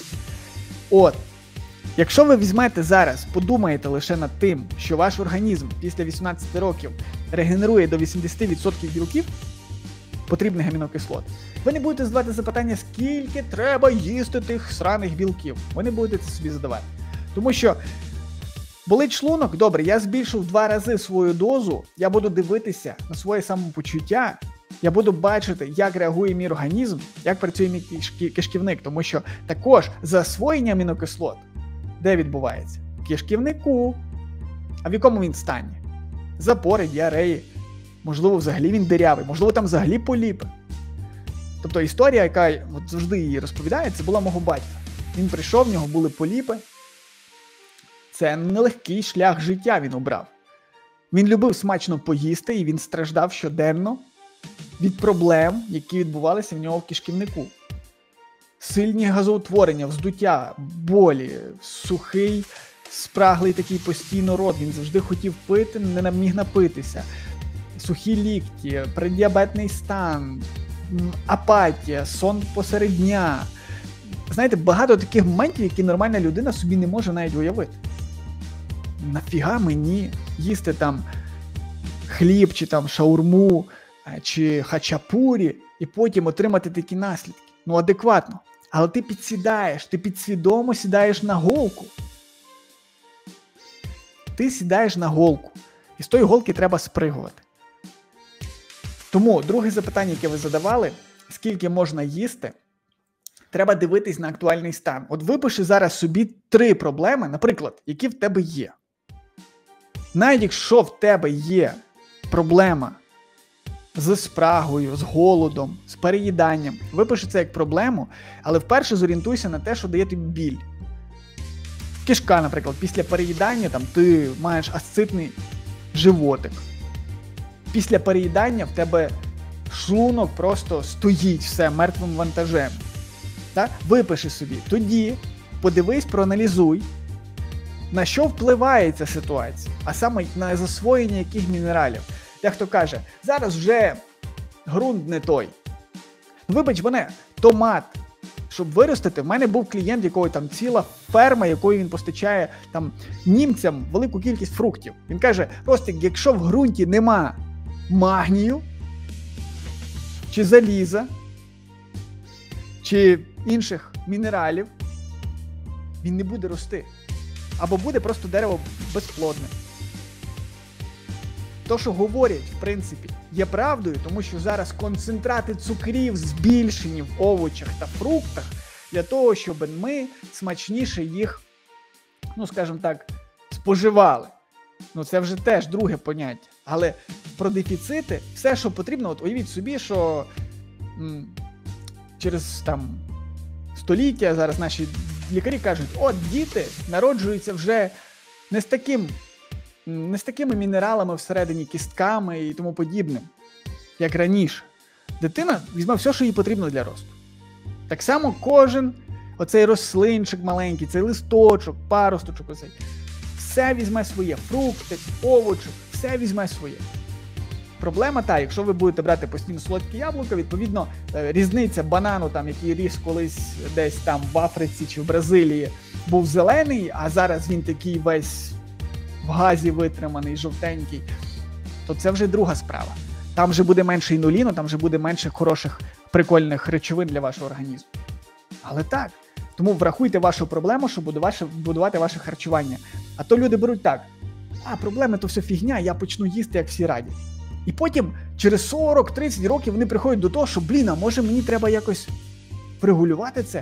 От. Якщо ви візьмете зараз, подумаєте лише над тим, що ваш організм після вісімнадцяти років регенерує до вісімдесят відсотків білків, потрібних амінокислот, ви не будете задавати запитання, скільки треба їсти тих сраних білків. Ви не будете це собі задавати. Тому що болить шлунок, добре, я збільшу в два рази свою дозу, я буду дивитися на своє самопочуття, я буду бачити, як реагує мій організм, як працює мій кишківник, тому що також засвоєння амінокислот де відбувається? В кишківнику. А в якому він стані? Запори, діареї. Можливо, взагалі він дирявий. Можливо, там взагалі поліпи. Тобто історія, яка от завжди її розповідає, це була мого батька. Він прийшов, в нього були поліпи. Це нелегкий шлях життя він обрав. Він любив смачно поїсти, і він страждав щоденно від проблем, які відбувалися в нього в кишківнику. Сильні газоутворення, вздуття, болі, сухий, спраглий такий постійно рот, він завжди хотів пити, не міг напитися. Сухі лікті, преддіабетний стан, апатія, сон посеред дня. Знаєте, багато таких моментів, які нормальна людина собі не може навіть уявити. Нафіга мені їсти там хліб, чи там шаурму, чи хачапурі, і потім отримати такі наслідки? Ну, адекватно. Але ти підсідаєш, ти підсвідомо сідаєш на голку. Ти сідаєш на голку. І з тої голки треба спригувати. Тому друге запитання, яке ви задавали, скільки можна їсти, треба дивитись на актуальний стан. От випиши зараз собі три проблеми, наприклад, які в тебе є. Навіть якщо в тебе є проблема з спрагою, з голодом, з переїданням, випиши це як проблему, але вперше зорієнтуйся на те, що дає тобі біль. Кишка, наприклад, після переїдання там, ти маєш асцитний животик. Після переїдання в тебе шлунок просто стоїть все мертвим вантажем. Так? Випиши собі. Тоді подивись, проаналізуй, На що впливає ця ситуація? А саме на засвоєння яких мінералів? Дехто каже, зараз вже ґрунт не той. Вибач мене, томат, щоб виростити, в мене був клієнт, якого там ціла ферма, якою він постачає там німцям велику кількість фруктів. Він каже, Ростик, якщо в ґрунті нема магнію, чи заліза, чи інших мінералів, він не буде рости. Або буде просто дерево безплодне. То, що говорять, в принципі, є правдою, тому що зараз концентрати цукрів збільшені в овочах та фруктах для того, щоб ми смачніше їх, ну, скажімо так, споживали. Ну, це вже теж друге поняття. Але про дефіцити, все, що потрібно, от уявіть собі, що м, через там століття зараз наші лікарі кажуть, от діти народжуються вже не з таким, не з такими мінералами всередині, кістками і тому подібним, як раніше. Дитина візьме все, що їй потрібно для росту. Так само кожен оцей рослинчик маленький, цей листочок, паросточок оцей, все візьме своє, фрукти, овочі, все візьме своє. Проблема та, якщо ви будете брати постійно солодкі яблука, відповідно, різниця банану, там, який ріс колись десь там в Африці чи в Бразилії, був зелений, а зараз він такий весь в газі витриманий, жовтенький, то це вже друга справа. Там вже буде менше інуліну, там вже буде менше хороших, прикольних речовин для вашого організму. Але так, тому врахуйте вашу проблему, щоб будувати ваше харчування. А то люди беруть так, а проблеми то все фігня, я почну їсти, як всі раді. І потім через сорок-тридцять років вони приходять до того, що, блін, а може мені треба якось врегулювати це?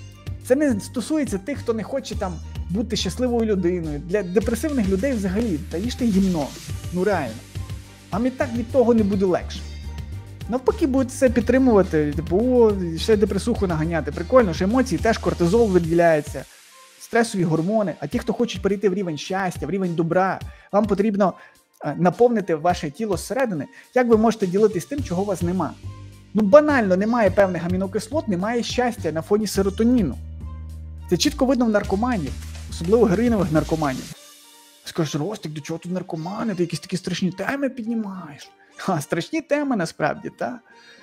Це не стосується тих, хто не хоче там бути щасливою людиною. Для депресивних людей взагалі, та їжте гімно, ну реально. Вам і так від того не буде легше. Навпаки, будете це підтримувати, типу, о, ще депресуху наганяти. Прикольно, що емоції теж кортизол виділяється, стресові гормони. А ті, хто хочуть перейти в рівень щастя, в рівень добра, вам потрібно наповнити ваше тіло зсередини. Як ви можете ділитись тим, чого у вас нема? Ну банально, немає певних амінокислот, немає щастя на фоні серотоніну. Це чітко видно в наркоманів, особливо героїнових наркоманів. Скажеш, Ростик, до чого тут наркомани? Ти якісь такі страшні теми піднімаєш. А, страшні теми насправді, так?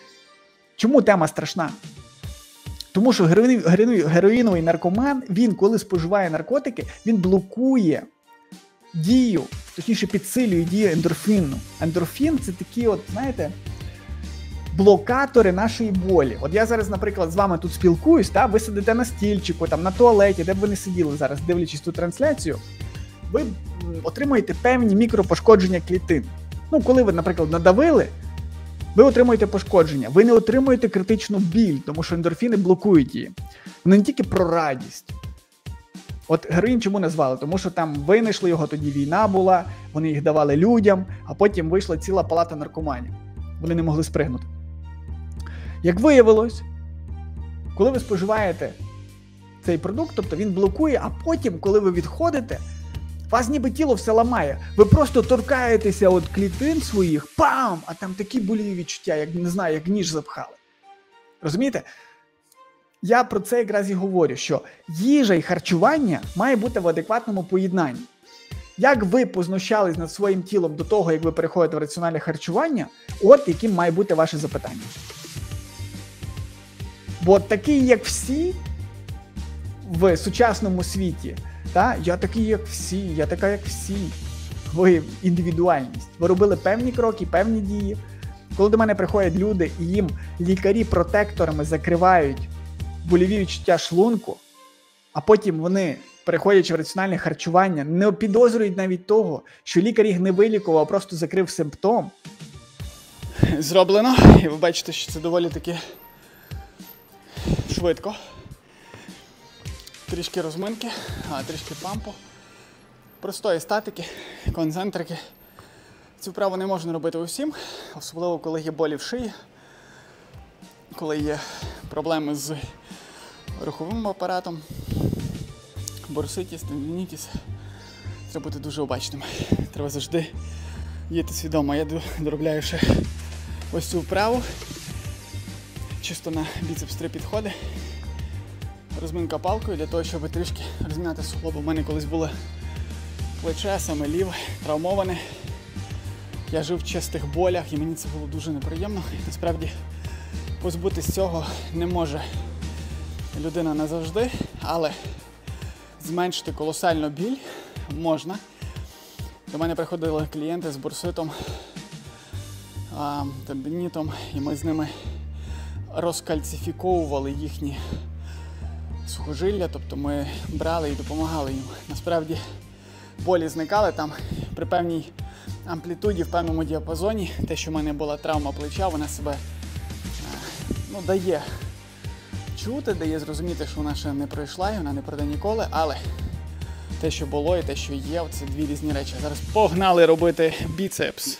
Чому тема страшна? Тому що героїновий наркоман, він, коли споживає наркотики, він блокує дію, точніше підсилює дію ендорфіну. Ендорфін – це такі от, знаєте, блокатори нашої болі. От я зараз, наприклад, з вами тут спілкуюсь, та, ви сидите на стільчику, там, на туалеті, де б ви не сиділи зараз, дивлячись ту трансляцію, ви отримуєте певні мікропошкодження клітин. Ну, коли ви, наприклад, надавили, ви отримуєте пошкодження. Ви не отримуєте критичну біль, тому що ендорфіни блокують її. Вони не тільки про радість. От героїн чому назвали? Тому що там винайшли його, тоді війна була, вони їх давали людям, а потім вийшла ціла палата наркоманів. Вони не могли спригнути. Як виявилось, коли ви споживаєте цей продукт, тобто він блокує, а потім, коли ви відходите, вас ніби тіло все ламає. Ви просто торкаєтеся от клітин своїх, пам! А там такі боліві відчуття, як, не знаю, як ніж запхали. Розумієте? Я про це якраз і говорю, що їжа і харчування має бути в адекватному поєднанні. Як ви познущались над своїм тілом до того, як ви переходите в раціональне харчування, от яким має бути ваше запитання. Бо такий, як всі в сучасному світі, та, я такий, як всі, я така, як всі. Ви індивідуальність. Ви робили певні кроки, певні дії. Коли до мене приходять люди і їм лікарі протекторами закривають боліві відчуття шлунку, а потім вони, переходячи в раціональне харчування, не підозрюють навіть того, що лікар їх не вилікував, а просто закрив симптом. Зроблено. І ви бачите, що це доволі таки швидко. Трішки розминки, а трішки пампу. Простої статики, концентрики. Цю вправу не можна робити усім, особливо коли є болі в шиї, коли є проблеми з руховим апаратом, бурситіс, тендинітіс. Треба бути дуже обачним. Треба завжди діяти свідомо. Я доробляю ще ось цю вправу. Чисто на біцепс три підходи. Розминка палкою для того, щоб трішки розм'яти суглоби. У мене колись були плече, саме ліве, травмоване. Я жив в чистих болях і мені це було дуже неприємно. Насправді, позбутись цього не може людина назавжди, але зменшити колосально біль можна. До мене приходили клієнти з бурситом, тендинітом, і ми з ними розкальцифіковували їхні сухожилля, тобто ми брали і допомагали їм. Насправді болі зникали там при певній амплітуді, в певному діапазоні. Те, що в мене була травма плеча, вона себе ну, дає чути, дає зрозуміти, що вона ще не пройшла і вона не пройде ніколи, але те, що було і те, що є, це дві різні речі. Зараз погнали робити біцепс.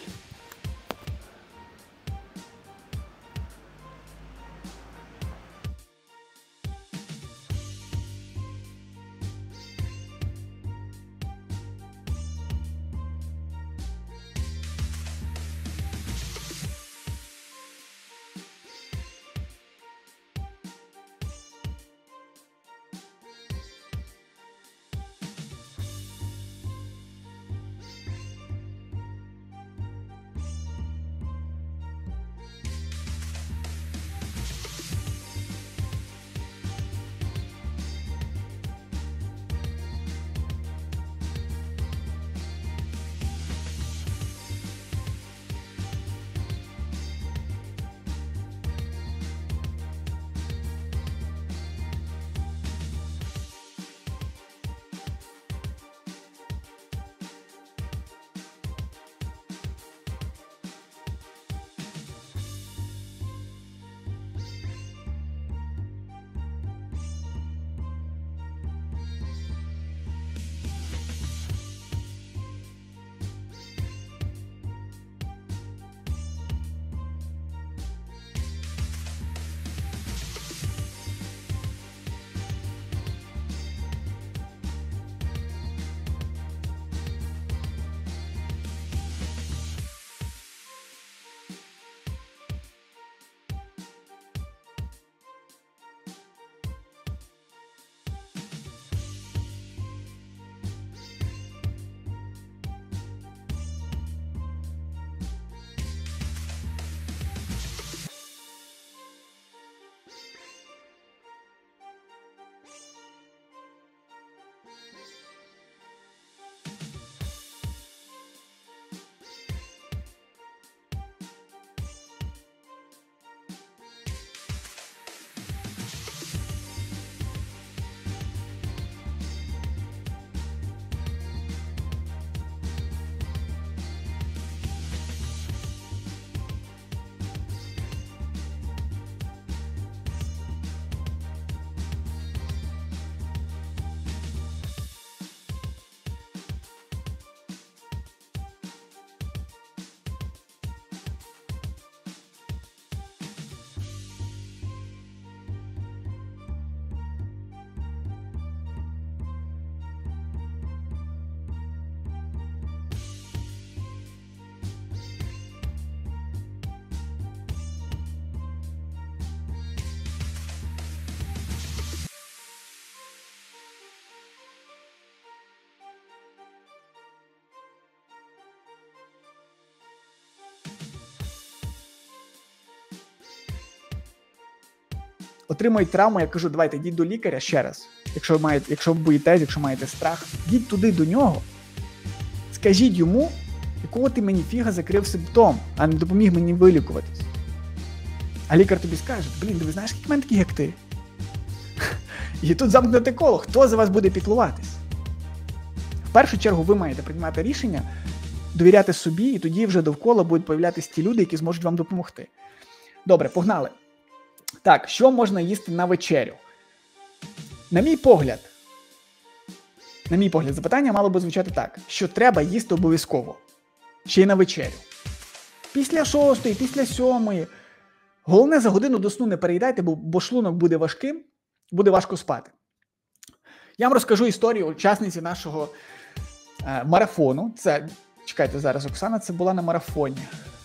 Отримують травму, я кажу, давайте, йдіть до лікаря ще раз. Якщо ви маєте, якщо ви боїтесь, якщо маєте страх, йдіть туди до нього, скажіть йому, якого ти мені фіга закрив симптом, а не допоміг мені вилікуватись. А лікар тобі скаже, блін, ти знаєш, скільки в мене таких, як ти? І тут замкнути коло, хто за вас буде піклуватись? В першу чергу ви маєте приймати рішення, довіряти собі, і тоді вже довкола будуть появлятися ті люди, які зможуть вам допомогти. Добре, погнали. Так, що можна їсти на вечерю? На мій погляд, на мій погляд, запитання мало би звучати так, що треба їсти обов'язково. Ще й на вечерю. Після шостої, після сьомої. Головне, за годину до сну не переїдайте, бо, бо шлунок буде важким, буде важко спати. Я вам розкажу історію учасниці нашого е, марафону. Це, чекайте зараз, Оксана, це була на марафоні.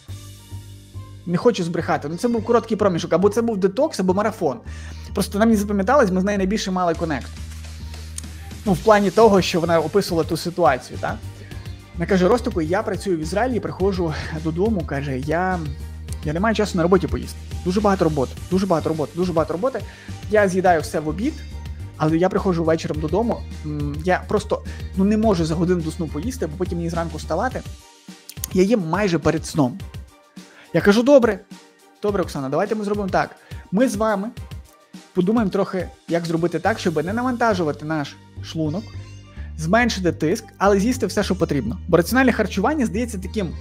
Не хочу збрехати, ну це був короткий проміжок, або це був детокс, або марафон. Просто нам не запам'яталось, ми з нею найбільше мали конект. Ну, в плані того, що вона описувала ту ситуацію, так? Вона каже, Ростику, я працюю в Ізраїлі, приходжу додому, каже, я, я не маю часу на роботі поїсти. Дуже багато роботи, дуже багато роботи, дуже багато роботи. Я з'їдаю все в обід, але я приходжу вечором додому, я просто ну, не можу за годину до сну поїсти, бо потім мені зранку вставати. Я їм майже перед сном. Я кажу, добре, добре, Оксана, давайте ми зробимо так. Ми з вами подумаємо трохи, як зробити так, щоб не навантажувати наш шлунок, зменшити тиск, але з'їсти все, що потрібно. Бо раціональне харчування здається таким.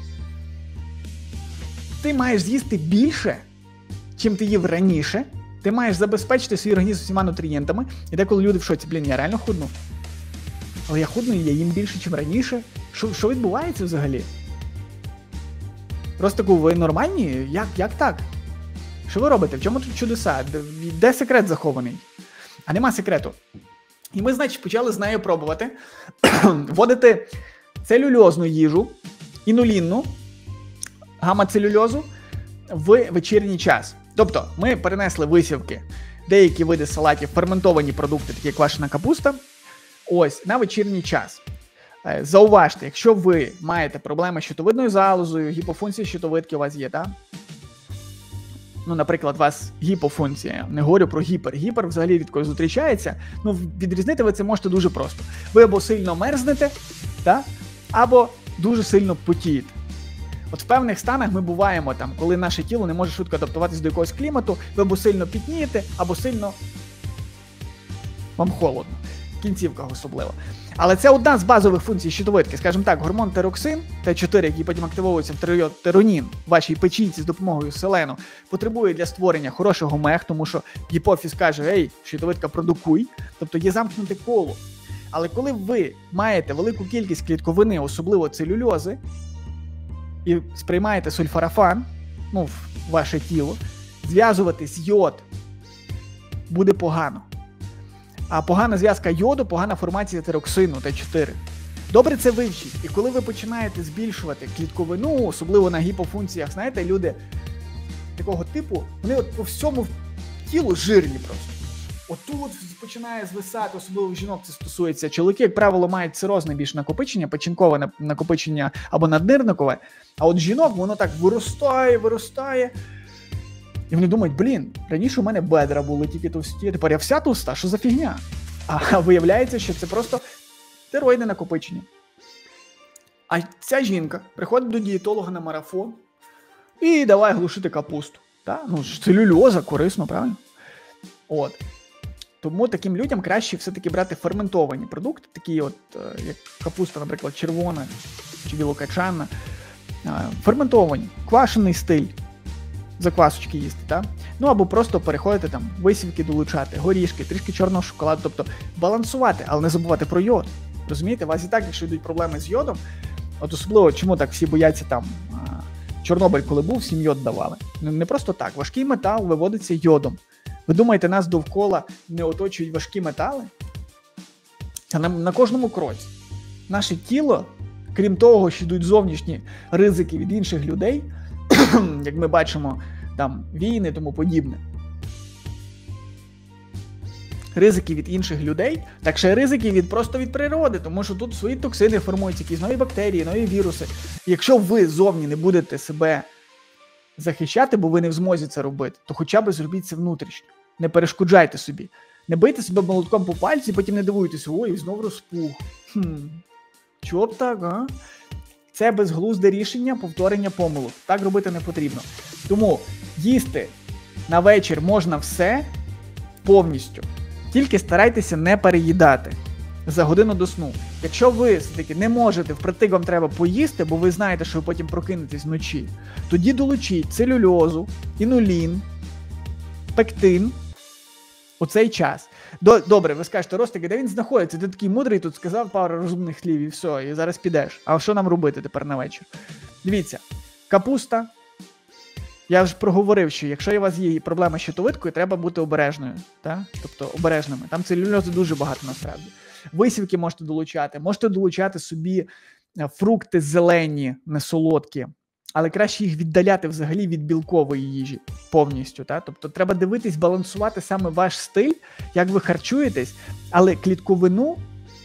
Ти маєш з'їсти більше, чим ти їв раніше, ти маєш забезпечити свій організм всіма нутрієнтами, і деколи люди в шоці, блін, я реально худну. Але я худну, і я їм більше, чим раніше. Що, що відбувається взагалі? Ростику, ви нормальні? Як, як так? Що ви робите? В чому тут чудеса? Де, де секрет захований? А нема секрету. І ми, значить, почали з нею пробувати вводити целюльозну їжу, інулінну, гамма-целюльозу в вечірній час. Тобто, ми перенесли висівки, деякі види салатів, ферментовані продукти, такі як квашена капуста, ось, на вечірній час. Зауважте, якщо ви маєте проблеми з щитовидною залозою, гіпофункція щитовидки у вас є, так? Ну, наприклад, у вас гіпофункція, не говорю про гіпер. Гіпер взагалі від когось зустрічається. Ну, відрізнити ви це можете дуже просто. Ви або сильно мерзнете, так? Або дуже сильно потієте. От в певних станах ми буваємо там, коли наше тіло не може швидко адаптуватися до якогось клімату, ви або сильно пітнієте, або сильно вам холодно. В кінцівках особливо. Але це одна з базових функцій щитовидки. Скажімо так, гормон тироксин, Т чотири, який потім активовується в тиронін в вашій печінці з допомогою селену, потребує для створення хорошого мех, тому що гіпофіз каже, ей, щитовидка, продукуй. Тобто є замкнуте коло. Але коли ви маєте велику кількість клітковини, особливо целюльози, і сприймаєте сульфорафан, ну, в ваше тіло, зв'язуватись йод буде погано. А погана зв'язка йоду, погана формація тироксину Т чотири. Добре це вивчіть. І коли ви починаєте збільшувати клітковину, особливо на гіпофункціях, знаєте, люди такого типу, вони от по всьому тілу жирні просто. Отут починає звисати, особливо жінок це стосується. Чоловіки, як правило, мають цирозне більш накопичення, печінкове накопичення або наднирникове. А от жінок, воно так виростає, виростає. І вони думають, блін, раніше у мене бедра були тільки товсті, тепер я вся товста, що за фігня? А виявляється, що це просто стероїдне накопичення. А ця жінка приходить до дієтолога на марафон і давай глушити капусту. Та? Ну, целюльоза, корисно, правильно? От. Тому таким людям краще все-таки брати ферментовані продукти, такі от, як капуста, наприклад, червона чи білокачанна. Ферментовані, квашений стиль. Заквасочки їсти, так? Ну, або просто переходити там, висівки долучати, горішки, трішки чорного шоколаду, тобто балансувати, але не забувати про йод. Розумієте, у вас і так, якщо йдуть проблеми з йодом, от особливо, чому так всі бояться там, а, Чорнобиль, коли був, всім йод давали. Не просто так, важкий метал виводиться йодом. Ви думаєте, нас довкола не оточують важкі метали? А на, на кожному кроці. Наше тіло, крім того, що йдуть зовнішні ризики від інших людей, як ми бачимо, там, війни і тому подібне. Ризики від інших людей, так ще ризики від, просто від природи, тому що тут свої токсини формуються, якісь нові бактерії, нові віруси. Якщо ви зовні не будете себе захищати, бо ви не в змозі це робити, то хоча б зробіть це внутрішньо. Не перешкоджайте собі. Не бийте себе молотком по пальці, потім не дивуйтеся, ой, знов розпух. Хм, чого б так, а? Це безглузде рішення повторення помилок. Так робити не потрібно. Тому їсти на вечір можна все повністю. Тільки старайтеся не переїдати за годину до сну. Якщо ви все-таки не можете, впритик вам треба поїсти, бо ви знаєте, що ви потім прокинетесь вночі, тоді долучіть целюльозу, інулін, пектин у цей час. Добре, ви скажете, Ростик, де він знаходиться? Ти такий мудрий, тут сказав пару розумних слів і все, і зараз підеш. А що нам робити тепер на вечір? Дивіться, капуста. Я вже проговорив, що якщо у вас є проблема з щитовидкою, треба бути обережною. Так? Тобто обережними. Там целюльози дуже багато насправді. Висівки можете долучати. Можете долучати собі фрукти зелені, не солодкі. Але краще їх віддаляти взагалі від білкової їжі повністю. Так? Тобто треба дивитись, балансувати саме ваш стиль, як ви харчуєтесь, але клітковину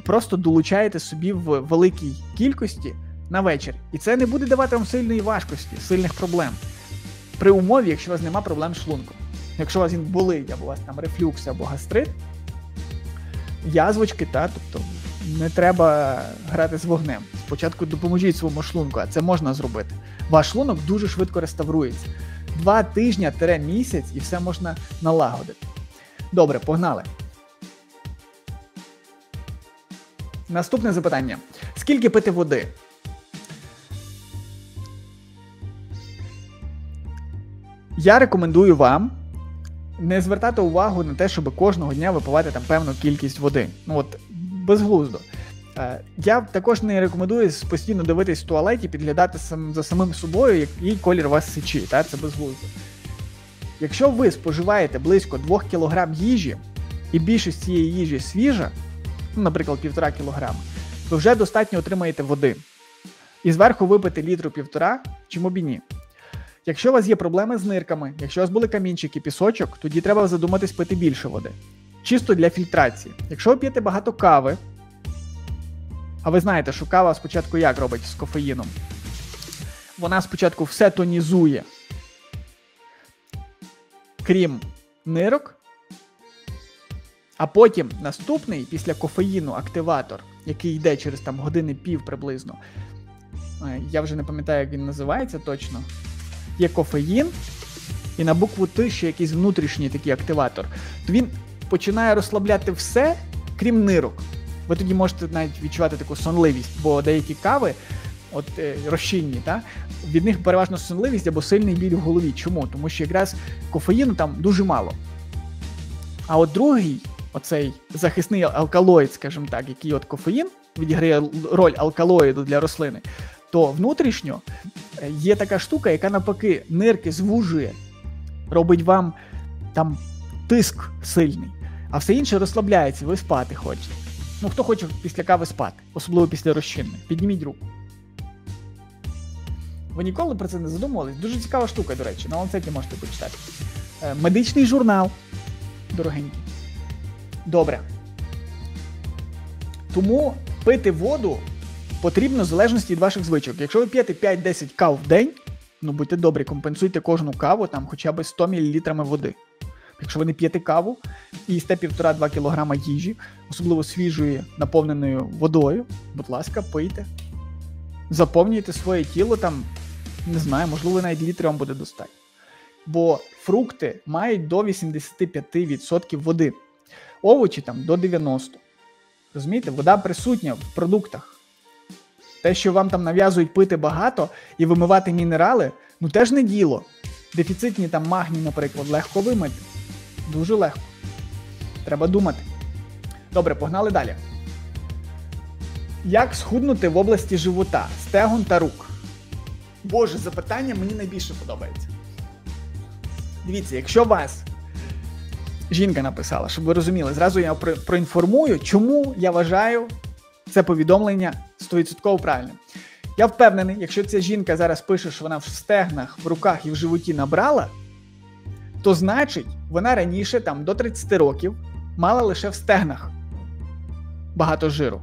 просто долучаєте собі в великій кількості на вечір. І це не буде давати вам сильної важкості, сильних проблем. При умові, якщо у вас немає проблем з шлунком. Якщо у вас він болить, або у вас там рефлюкс, або гастрит, язвочки, та, тобто не треба грати з вогнем. Спочатку допоможіть своєму шлунку, а це можна зробити. Ваш шлунок дуже швидко реставрується. Два тижні – місяць і все можна налагодити. Добре, погнали. Наступне запитання. Скільки пити води? Я рекомендую вам не звертати увагу на те, щоб кожного дня випивати там певну кількість води. Ну от, безглуздо. Я також не рекомендую постійно дивитись в туалеті, підглядати сам, за самим собою, який колір у вас сечі. Та? Це безглуздо. Якщо ви споживаєте близько двох кілограм їжі, і більшість цієї їжі свіжа, ну, наприклад, півтора кілограма, ви вже достатньо отримаєте води. І зверху випити літру півтора, чому б і ні. Якщо у вас є проблеми з нирками, якщо у вас були камінчики, пісочок, тоді треба задуматись пити більше води. Чисто для фільтрації. Якщо ви п'єте багато кави, а ви знаєте, що кава спочатку як робить з кофеїном? Вона спочатку все тонізує, крім нирок, а потім наступний, після кофеїну, активатор, який йде через там години пів приблизно, я вже не пам'ятаю, як він називається точно, є кофеїн, і на букву Т ще якийсь внутрішній такий активатор, то він починає розслабляти все, крім нирок. Ви тоді можете навіть відчувати таку сонливість, бо деякі кави, от е, розчинні, та, від них переважно сонливість або сильний біль в голові. Чому? Тому що якраз кофеїну там дуже мало. А от другий, оцей захисний алкалоїд, скажімо так, який от кофеїн, відіграє роль алкалоїду для рослини, то внутрішньо є така штука, яка навпаки нирки звужує, робить вам там тиск сильний, а все інше розслабляється, ви спати хочете. Ну, хто хоче після кави спати, особливо після розчинної, підніміть руку. Ви ніколи про це не задумувались? Дуже цікава штука, до речі, на ланцеті можете почитати. Медичний журнал, дорогенький. Добре. Тому пити воду потрібно в залежності від ваших звичок. Якщо ви п'єте п'ять-десять кав в день, ну будьте добрі, компенсуйте кожну каву там хоча б сто мілілітрів води. Якщо ви не п'єте каву і їсте півтора-два кілограма їжі, особливо свіжої, наповненою водою, будь ласка, пийте. Заповнюйте своє тіло там, не знаю, можливо, навіть літр вам буде достатньо. Бо фрукти мають до вісімдесят п'ять відсотків води. Овочі там до дев'яносто відсотків. Розумієте? Вода присутня в продуктах. Те, що вам там нав'язують пити багато і вимивати мінерали, ну теж не діло. Дефіцитні там магній, наприклад, легко вимити. Дуже легко. Треба думати. Добре, погнали далі. Як схуднути в області живота, стегон та рук? Боже, запитання мені найбільше подобається. Дивіться, якщо вас жінка написала, щоб ви розуміли, зразу я про- проінформую, чому я вважаю це повідомлення сто відсотків правильним. Я впевнений, якщо ця жінка зараз пише, що вона в стегнах, в руках і в животі набрала, то значить, вона раніше, там, до тридцяти років, мала лише в стегнах багато жиру.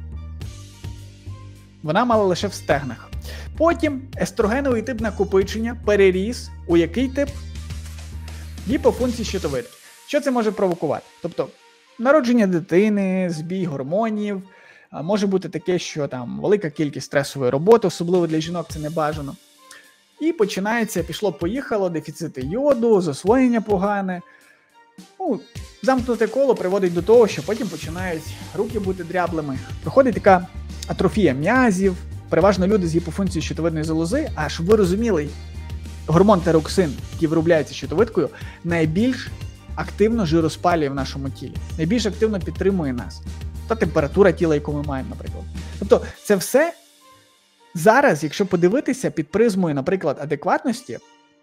Вона мала лише в стегнах. Потім естрогеновий тип накопичення переріс у який тип? Гіпофункції щитовидки. Що це може провокувати? Тобто, народження дитини, збій гормонів, може бути таке, що там велика кількість стресової роботи, особливо для жінок це не бажано. І починається, пішло-поїхало, дефіцити йоду, засвоєння погане. Ну, замкнуте коло приводить до того, що потім починають руки бути дряблими. Проходить така атрофія м'язів, переважно люди з гіпофункцією щитовидної залози, а щоб ви розуміли, гормон тироксин, який виробляється щитовидкою, найбільш активно жироспалює в нашому тілі, найбільш активно підтримує нас. Та температура тіла, яку ми маємо, наприклад. Тобто це все зараз, якщо подивитися під призмою, наприклад, адекватності,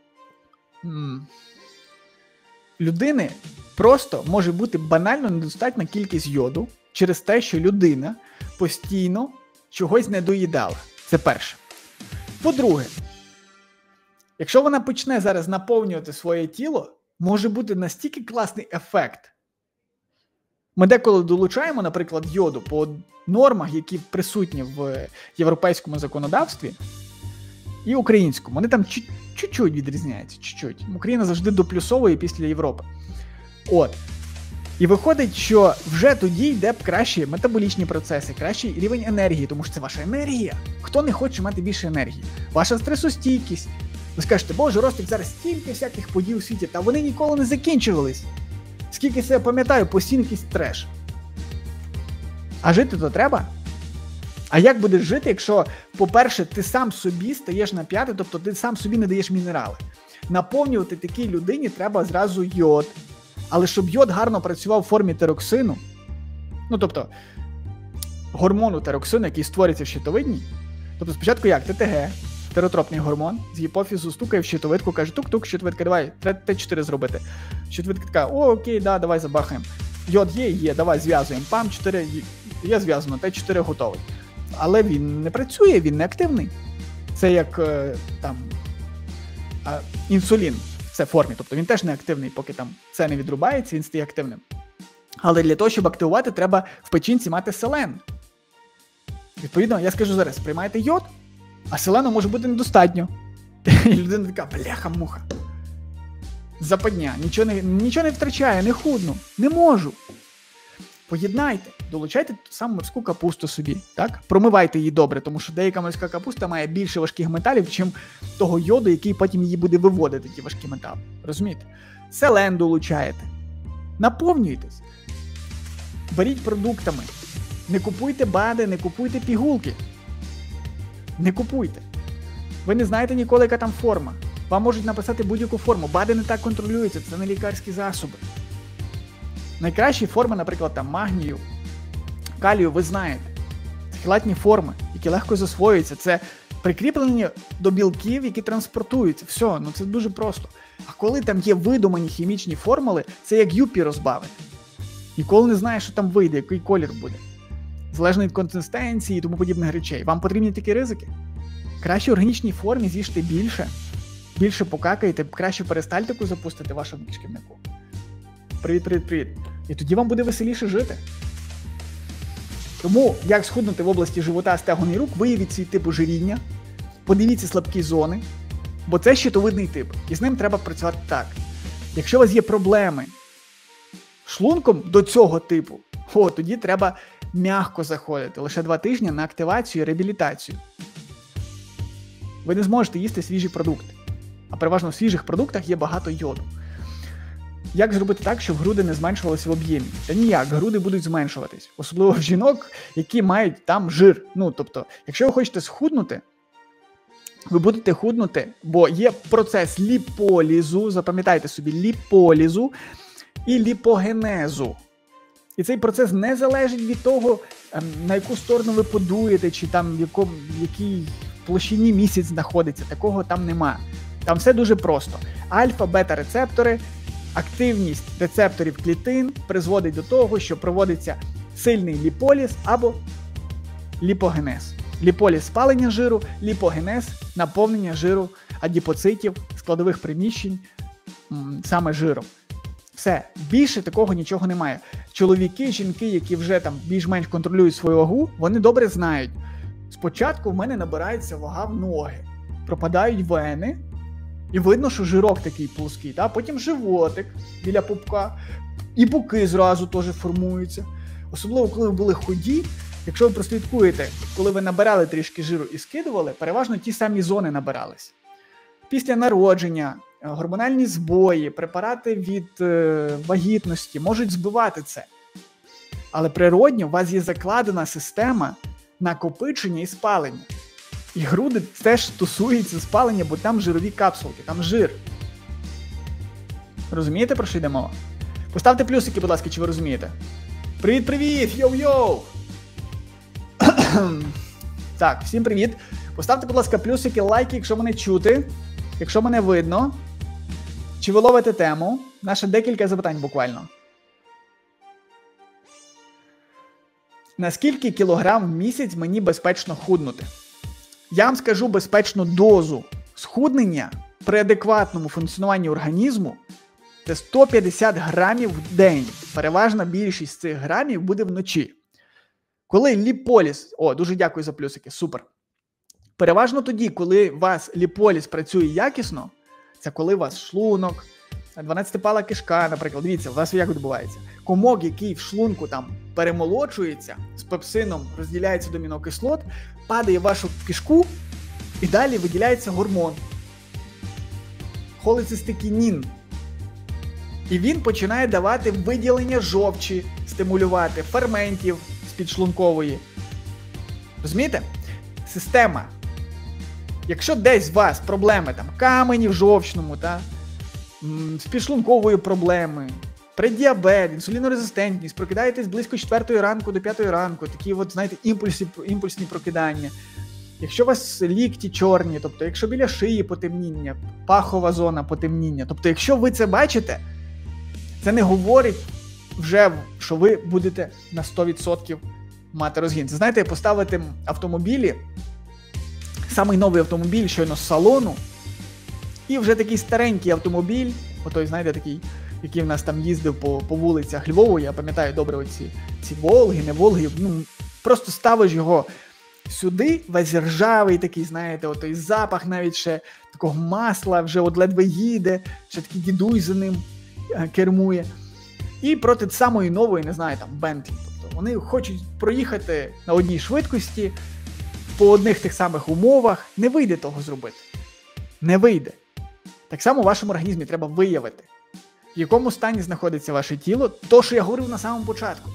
людини просто може бути банально недостатня кількість йоду через те, що людина постійно чогось не доїдала. Це перше. По-друге, якщо вона почне зараз наповнювати своє тіло, може бути настільки класний ефект. Ми деколи долучаємо, наприклад, йоду по нормах, які присутні в європейському законодавстві і українському. Вони там чуть-чуть відрізняються, чуть-чуть. Україна завжди доплюсовує після Європи. От. І виходить, що вже тоді йде б кращі метаболічні процеси, кращий рівень енергії, тому що це ваша енергія. Хто не хоче мати більше енергії? Ваша стресостійкість. Ви скажете, боже, Ростик, зараз стільки всяких подій у світі, та вони ніколи не закінчувались. Скільки себе пам'ятаю, постійно якийсь треш. А жити то треба? А як будеш жити, якщо, по-перше, ти сам собі стаєш на п'яти, тобто ти сам собі не даєш мінерали? Наповнювати такій людині треба зразу йод. Але щоб йод гарно працював в формі тироксину, ну тобто гормону тироксину, який створюється в щитовидній, тобто спочатку як? ТТГ, тиротропний гормон, з гіпофізу стукає в щитовидку, каже, тук-тук, щитовидка, давай, треба Т чотири зробити. Щитовидка така, о, окей, да, давай забахаємо. Йод є, є, давай зв'язуємо, пам, чотири, є зв'язано, Т чотири готовий. Але він не працює, він не активний. Це як там інсулін. Це в формі, тобто він теж не активний, поки там це не відрубається, він стає активним. Але для того, щоб активувати, треба в печінці мати селен. Відповідно, я скажу зараз, приймайте йод, а селену може бути недостатньо. І людина така, бляха-муха. Западня, нічого не, нічого не втрачає, не худну, не можу. Поєднайте, долучайте ту саму морську капусту собі, так? Промивайте її добре, тому що деяка морська капуста має більше важких металів, чим того йоду, який потім її буде виводити, ті важкі метали. Розумієте? Селен долучаєте. Наповнюйтесь. Беріть продуктами. Не купуйте БАДи, не купуйте пігулки. Не купуйте. Ви не знаєте ніколи, яка там форма. Вам можуть написати будь-яку форму. БАДи не так контролюються, це не лікарські засоби. Найкращі форми, наприклад, там магнію, калію, ви знаєте. Це хелатні форми, які легко засвоюються. Це прикріплені до білків, які транспортуються. Все, ну це дуже просто. А коли там є видумані хімічні формули, це як юпі розбавити. Ніколи не знаєш, що там вийде, який колір буде. Залежно від консистенції і тому подібних речей. Вам потрібні такі ризики? Краще в органічній формі з'їжте більше, більше покакаєте, краще перистальтику запустити вашому кишківнику. Привіт, привіт, привіт. І тоді вам буде веселіше жити. Тому, як схуднути в області живота, стегон і рук, виявіть свій тип ожиріння, подивіться слабкі зони, бо це щитовидний тип, і з ним треба працювати так. Якщо у вас є проблеми з шлунком до цього типу, о, тоді треба м'яко заходити, лише два тижні на активацію і реабілітацію. Ви не зможете їсти свіжі продукти, а переважно в свіжих продуктах є багато йоду. Як зробити так, щоб груди не зменшувалися в об'ємі? Та ніяк, груди будуть зменшуватись. Особливо в жінок, які мають там жир. Ну, тобто, якщо ви хочете схуднути, ви будете худнути, бо є процес ліполізу, запам'ятайте собі, ліполізу і ліпогенезу. І цей процес не залежить від того, на яку сторону ви подуєте, чи там в, якому, в якій площині місяць знаходиться. Такого там нема. Там все дуже просто. Альфа-бета-рецептори, активність рецепторів клітин призводить до того, що проводиться сильний ліполіз або ліпогенез. Ліполіз – спалення жиру, ліпогенез – наповнення жиру, адіпоцитів, складових приміщень, саме жиром. Все, більше такого нічого немає. Чоловіки, жінки, які вже там більш-менш контролюють свою вагу, вони добре знають. Спочатку в мене набирається вага в ноги, пропадають вени, і видно, що жирок такий плоский, та? Потім животик біля пупка, і боки зразу теж формуються. Особливо, коли ви були худі, якщо ви прослідкуєте, коли ви набирали трішки жиру і скидували, переважно ті самі зони набирались. Після народження, гормональні збої, препарати від е, вагітності можуть збивати це. Але природньо у вас є закладена система накопичення і спалення. І груди теж стосуються спалення, бо там жирові капсулки, там жир. Розумієте, про що йде мова? Поставте плюсики, будь ласка, чи ви розумієте? Привіт-привіт! Йоу-йоу! Так, всім привіт! Поставте, будь ласка, плюсики, лайки, якщо мене чути, якщо мене видно. Чи ви ловите тему? Наше декілька запитань буквально. На скільки кілограм в місяць мені безпечно худнути? Я вам скажу безпечну дозу схуднення при адекватному функціонуванні організму – це сто п'ятдесят грамів в день. переважна більшість цих грамів буде вночі. Коли ліполіз, о, дуже дякую за плюсики, супер. Переважно тоді, коли у вас ліполіз працює якісно, це коли у вас шлунок, дванадцятипала кишка, наприклад, дивіться, у вас як відбувається. Комок, який в шлунку там перемолочується, з пепсином розділяється до амінокислот, падає в вашу кишку і далі виділяється гормон. Холецистикінін. І він починає давати виділення жовчі, стимулювати, ферментів з підшлункової. Розумієте? Система. Якщо десь у вас проблеми, там, камені в жовчному, та, з підшлунковою проблеми, преддіабет, інсулінорезистентність, прокидаєтесь близько четвертої ранку до п'ятої ранку, такі от, знаєте, імпульсі, імпульсні прокидання. Якщо у вас лікті чорні, тобто якщо біля шиї потемніння, пахова зона потемніння, тобто якщо ви це бачите, це не говорить вже, що ви будете на сто відсотків мати розгін. Це, знаєте, поставити автомобілі, самий новий автомобіль щойно з салону, і вже такий старенький автомобіль, отой, знаєте, такий, який в нас там їздив по, по вулицях Львову, я пам'ятаю добре оці ці Волги, не Волги, ну, просто ставиш його сюди, весь ржавий такий, знаєте, отой запах навіть ще такого масла, вже от ледве їде, ще такий дідусь за ним кермує. І проти самої нової, не знаю, там, Бентлі. Тобто вони хочуть проїхати на одній швидкості, по одних тих самих умовах. Не вийде того зробити. Не вийде. Так само в вашому організмі треба виявити, в якому стані знаходиться ваше тіло. То, що я говорив на самому початку.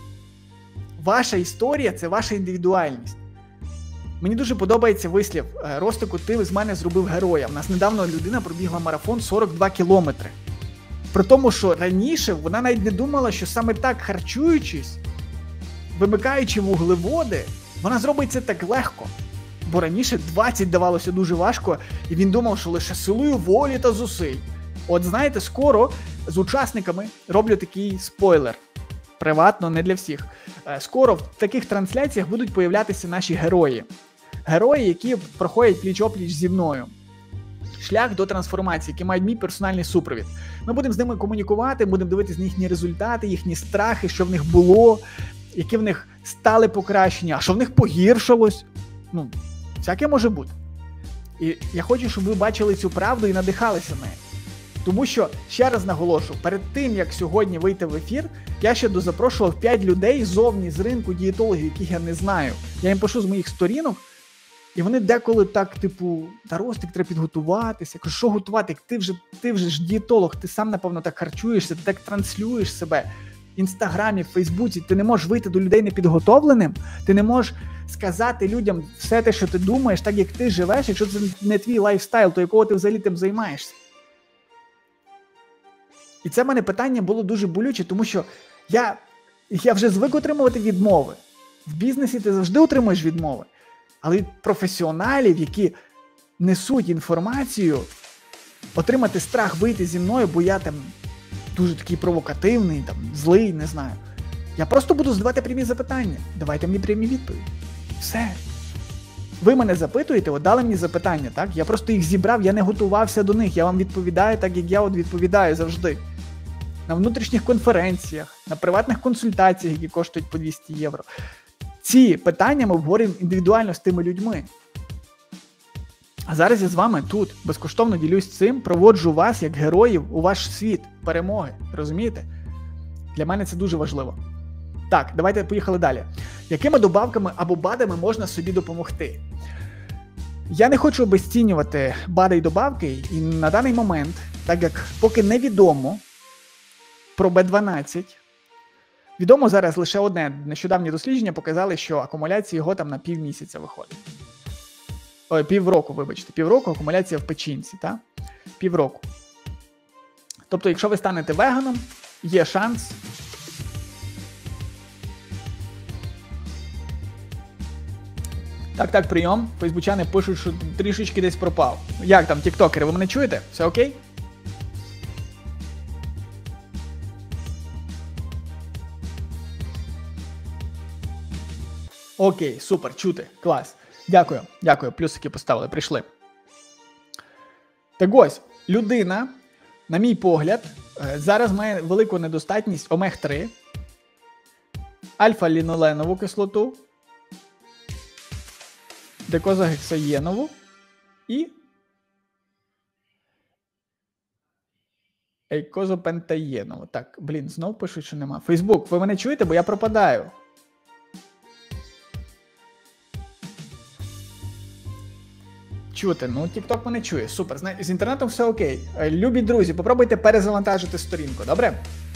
Ваша історія – це ваша індивідуальність. Мені дуже подобається вислів Ростику, ти з мене зробив героя. У нас недавно людина пробігла марафон сорок два кілометри. При тому, що раніше вона навіть не думала, що саме так харчуючись, вимикаючи вуглеводи, вона зробить це так легко. Бо раніше двадцять давалося дуже важко, і він думав, що лише силою волі та зусиль. От знаєте, скоро з учасниками роблю такий спойлер. Приватно, не для всіх. Скоро в таких трансляціях будуть появлятися наші герої. Герої, які проходять пліч-опліч зі мною. Шлях до трансформації, які мають мій персональний супровід. Ми будемо з ними комунікувати, будемо дивитися на їхні результати, їхні страхи, що в них було, які в них стали покращення, а що в них погіршилось. Ну, всяке може бути. І я хочу, щоб ви бачили цю правду і надихалися нею. Тому що, ще раз наголошу, перед тим, як сьогодні вийти в ефір, я ще дозапрошував п'ять людей зовні з ринку дієтологів, яких я не знаю. Я їм пишу з моїх сторінок, і вони деколи так, типу, та Ростик, треба підготуватися. Я кажу, що готувати? Ти вже, ти вже ж дієтолог, ти сам, напевно, так харчуєшся, ти так транслюєш себе. В Інстаграмі, в Фейсбуці, ти не можеш вийти до людей непідготовленим, ти не можеш сказати людям все те, що ти думаєш, так, як ти живеш, якщо це не твій лайфстайл, то якого ти взагалі тим займаєшся. І це в мене питання було дуже болюче, тому що я, я вже звик отримувати відмови. В бізнесі ти завжди отримуєш відмови. Але від професіоналів, які несуть інформацію, отримати страх вийти зі мною, бо я там дуже такий провокативний, там, злий, не знаю. Я просто буду задавати прямі запитання. Давайте мені прямі відповіді. Все. Ви мене запитуєте, от дали мені запитання, так? Я просто їх зібрав, я не готувався до них. Я вам відповідаю так, як я от відповідаю завжди. На внутрішніх конференціях, на приватних консультаціях, які коштують по двісті євро. Ці питання ми обговорюємо індивідуально з тими людьми. А зараз я з вами тут безкоштовно ділюсь цим, проводжу вас як героїв у ваш світ перемоги. Розумієте? Для мене це дуже важливо. Так, давайте поїхали далі. Якими добавками або БАДами можна собі допомогти? Я не хочу обесцінювати БАДи і добавки, і на даний момент, так як поки невідомо про Б дванадцять, відомо зараз лише одне. Нещодавні дослідження показали, що акумуляція його там на півмісяця виходить. Ой, півроку, вибачте, півроку акумуляція в печінці, так? Півроку. Тобто, якщо ви станете веганом, є шанс. Так, так, прийом. Фейсбучани пишуть, що трішечки десь пропав. Як там, тіктокери, ви мене чуєте? Все окей? Окей, супер, чути, клас. Дякую, дякую, плюсики поставили, прийшли. Так ось, людина, на мій погляд, зараз має велику недостатність омег три, альфа-ліноленову кислоту, декозагексаєнову і ейкозопентаєнову. Так, блін, знов пишуть, що нема. Фейсбук, ви мене чуєте, бо я пропадаю. Чути, ну TikTok мене чує, супер, з інтернетом все окей. Любі друзі, попробуйте перезавантажити сторінку, добре?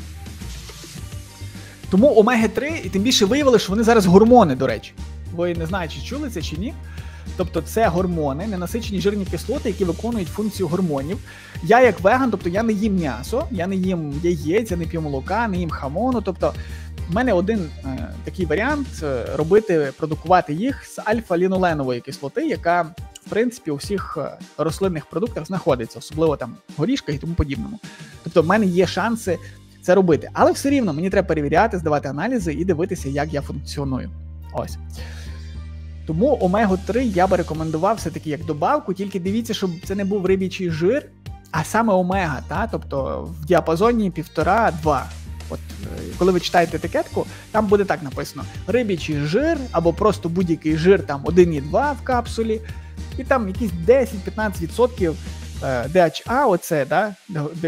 Тому омега три, і тим більше виявили, що вони зараз гормони, до речі. Ви не знаєте, чи чули це, чи ні? Тобто це гормони, ненасичені жирні кислоти, які виконують функцію гормонів. Я як веган, тобто я не їм м'ясо, я не їм яєць, я не п'ю молока, не їм хамону, тобто в мене один е, такий варіант е, робити, продукувати їх з альфа-ліноленової кислоти, яка, в принципі, у всіх е, рослинних продуктах знаходиться, особливо там в горішках і тому подібному. Тобто в мене є шанси це робити. Але все рівно мені треба перевіряти, здавати аналізи і дивитися, як я функціоную. Ось. Тому омегу три я би рекомендував все-таки як добавку, тільки дивіться, щоб це не був риб'ячий жир, а саме омега, та? Тобто в діапазоні півтора-два. От, коли ви читаєте етикетку, там буде так написано: риб'ячий жир або просто будь-який жир, там один і два в капсулі, і там якісь десять-п'ятнадцять відсотків ді ейч а, оце, да?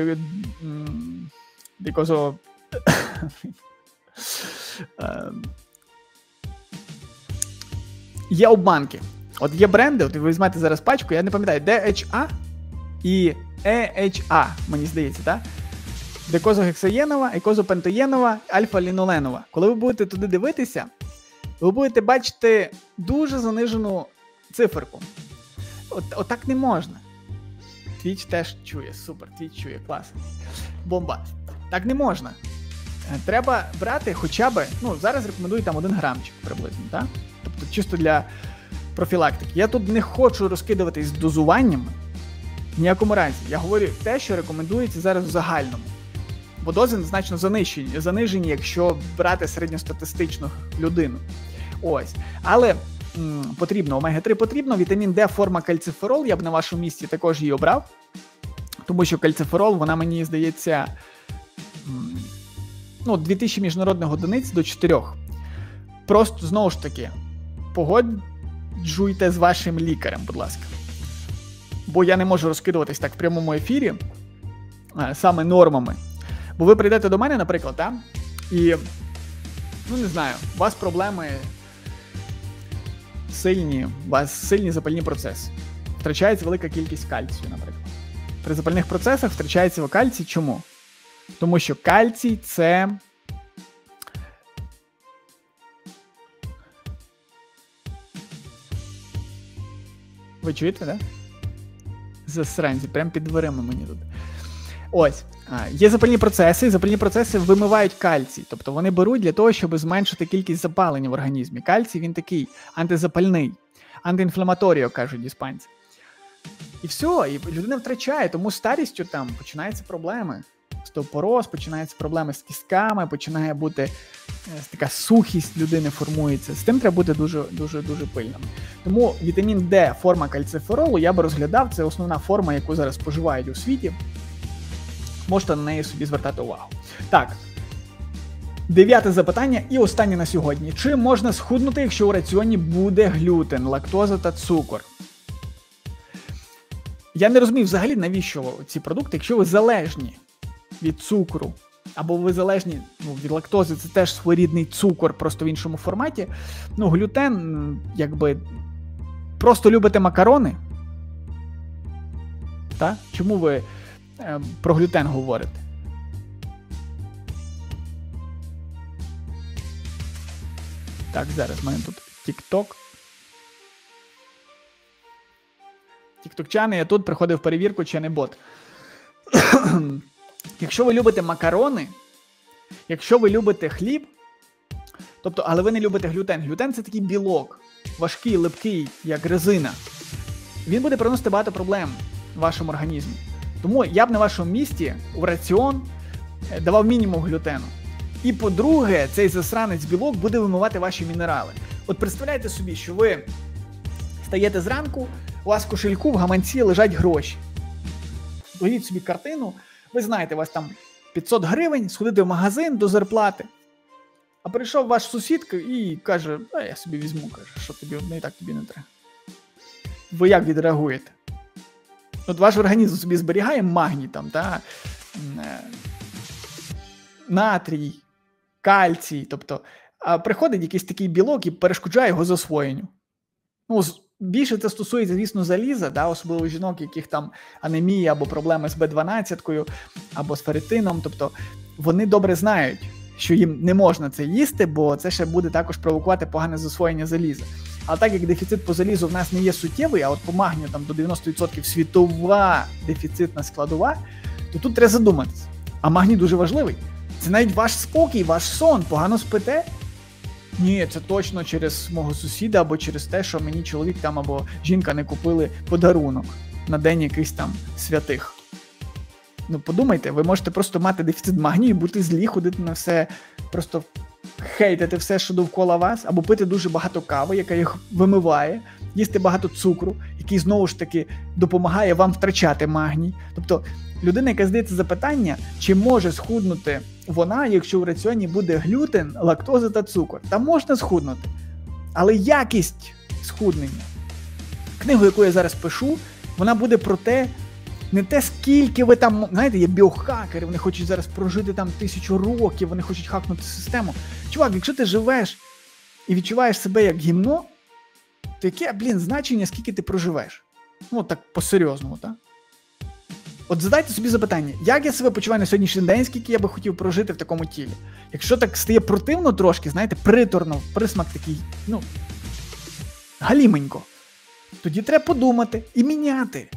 Декозо... Є обманки. От є бренди, от ви візьмете зараз пачку, я не пам'ятаю, ді ейч а і і ейч а, мені здається, так? Декозогексаєнова, ейкозопентаєнова, альфа-ліноленова. Коли ви будете туди дивитися, ви будете бачити дуже занижену циферку. От, отак не можна. Твіч теж чує, супер, Твіч чує, клас. Бомба. Так не можна. Треба брати хоча б, ну, зараз рекомендую там один грамчик приблизно, так? Тобто чисто для профілактики. Я тут не хочу розкидуватись з дозуваннями, в ніякому разі. Я говорю те, що рекомендується зараз в загальному. Бо дози значно занижені, занижені, якщо брати середньостатистичну людину. Ось. Але м, потрібно, омега три потрібно, вітамін Д, форма кальциферол, я б на вашому місці також її обрав, тому що кальциферол, вона, мені здається, м, ну, дві тисячі міжнародних одиниць до чотирьох. Просто, знову ж таки, погоджуйте з вашим лікарем, будь ласка. Бо я не можу розкидуватись так в прямому ефірі, саме нормами. Бо ви прийдете до мене, наприклад, так? І, ну не знаю, у вас проблеми сильні, у вас сильні запальні процеси. Втрачається велика кількість кальцію, наприклад. При запальних процесах втрачається кальцій. Чому? Тому що кальцій – це... Ви чуєте, так? Да? Засранці, прямо під дверима мені тут. Ось, є запальні процеси, і запальні процеси вимивають кальцій. Тобто вони беруть для того, щоб зменшити кількість запалення в організмі. Кальцій, він такий антизапальний, антиінфламаторіо, кажуть іспанці. І все, і людина втрачає, тому старістю там починаються проблеми. Остеопороз, починаються проблеми з кістками, починає бути така сухість людини формується. З тим треба бути дуже, дуже, дуже пильним. Тому вітамін Д, форма кальциферолу, я би розглядав, це основна форма, яку зараз споживають у світі. Можете на неї собі звертати увагу. Так, дев'яте запитання і останнє на сьогодні. Чи можна схуднути, якщо у раціоні буде глютен, лактоза та цукор? Я не розумію взагалі, навіщо ці продукти, якщо ви залежні від цукру, або ви залежні, ну, від лактози, це теж своєрідний цукор, просто в іншому форматі. Ну, глютен, якби, просто любите макарони? Так? Чому ви е, про глютен говорите? Так, зараз в мене тут TikTok. Тіктокчани, я тут приходив перевірку, чи не бот. Якщо ви любите макарони, якщо ви любите хліб, тобто, але ви не любите глютен. Глютен – це такий білок, важкий, липкий, як резина. Він буде приносити багато проблем в вашому організмі. Тому я б на вашому місці в раціон давав мінімум глютену. І по-друге, цей засранець білок буде вимивати ваші мінерали. От представляєте собі, що ви стаєте зранку, у вас в кошельку, в гаманці лежать гроші. Уявіть собі картину, ви знаєте, у вас там п'ятсот гривень, сходити в магазин до зарплати. А прийшов ваш сусід і каже, а я собі візьму, каже, що тобі одне і так тобі не треба. Ви як відреагуєте? От ваш організм собі зберігає магній, там, та, натрій, кальцій, тобто, а приходить якийсь такий білок і перешкоджає його засвоєнню. Ну, більше це стосується, звісно, заліза, да, особливо жінок, яких там анемія або проблеми з Б дванадцять, або з ферритином, тобто вони добре знають, що їм не можна це їсти, бо це ще буде також провокувати погане засвоєння заліза. А так як дефіцит по залізу в нас не є суттєвий, а от по магнію там до дев'яносто відсотків світова дефіцитна складова, то тут треба задуматися. А магній дуже важливий. Це навіть ваш спокій, ваш сон. Погано спите? Ні, це точно через мого сусіда або через те, що мені чоловік там або жінка не купили подарунок на день якихось там святих. Ну подумайте, ви можете просто мати дефіцит магнію, бути злі, ходити на все, просто хейтити все, що довкола вас, або пити дуже багато кави, яка їх вимиває, їсти багато цукру, який знову ж таки допомагає вам втрачати магній. Тобто людина, яка здається запитання, чи може схуднути вона, якщо в раціоні буде глютен, лактоза та цукор. Та можна схуднути, але якість схуднення. Книгу, яку я зараз пишу, вона буде про те, не те, скільки ви там, знаєте, є біохакери, вони хочуть зараз прожити там тисячу років, вони хочуть хакнути систему. Чувак, якщо ти живеш і відчуваєш себе як гімно, то яке, блін, значення, скільки ти проживеш? Ну, так по-серйозному, так? От задайте собі запитання, як я себе почуваю на сьогоднішній день, скільки я би хотів прожити в такому тілі? Якщо так стає противно трошки, знаєте, приторно, присмак такий, ну, галіменько, тоді треба подумати і міняти.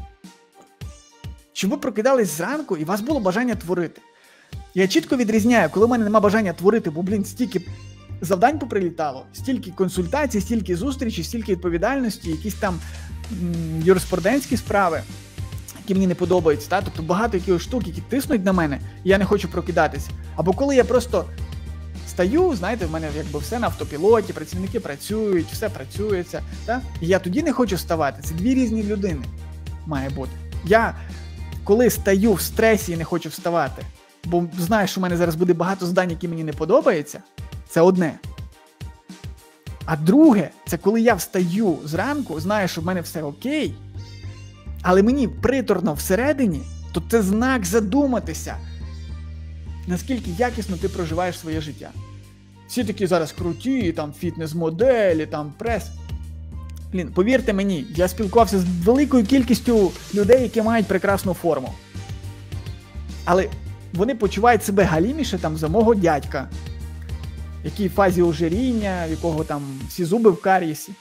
Щоб ви прокидались зранку і у вас було бажання творити. Я чітко відрізняю, коли в мене нема бажання творити, бо, блін, стільки завдань поприлітало, стільки консультацій, стільки зустрічей, стільки відповідальності, якісь там м- юриспрудентські справи, які мені не подобаються, та? Тобто багато якихось штук, які тиснуть на мене, і я не хочу прокидатися. Або коли я просто стаю, знаєте, в мене якби все на автопілоті, працівники працюють, все працюється, та? І я тоді не хочу вставати. Це дві різні людини має бути. Я, коли стаю в стресі і не хочу вставати, бо знаю, що в мене зараз буде багато здань, які мені не подобаються, це одне. А друге, це коли я встаю зранку, знаю, що в мене все окей, але мені приторно всередині, то це знак задуматися, наскільки якісно ти проживаєш своє життя. Всі такі зараз круті, там фітнес-моделі, там прес. Блін, повірте мені, я спілкувався з великою кількістю людей, які мають прекрасну форму. Але вони почувають себе галіміше там за мого дядька, який в фазі ожиріння, в якого там всі зуби в карієсі.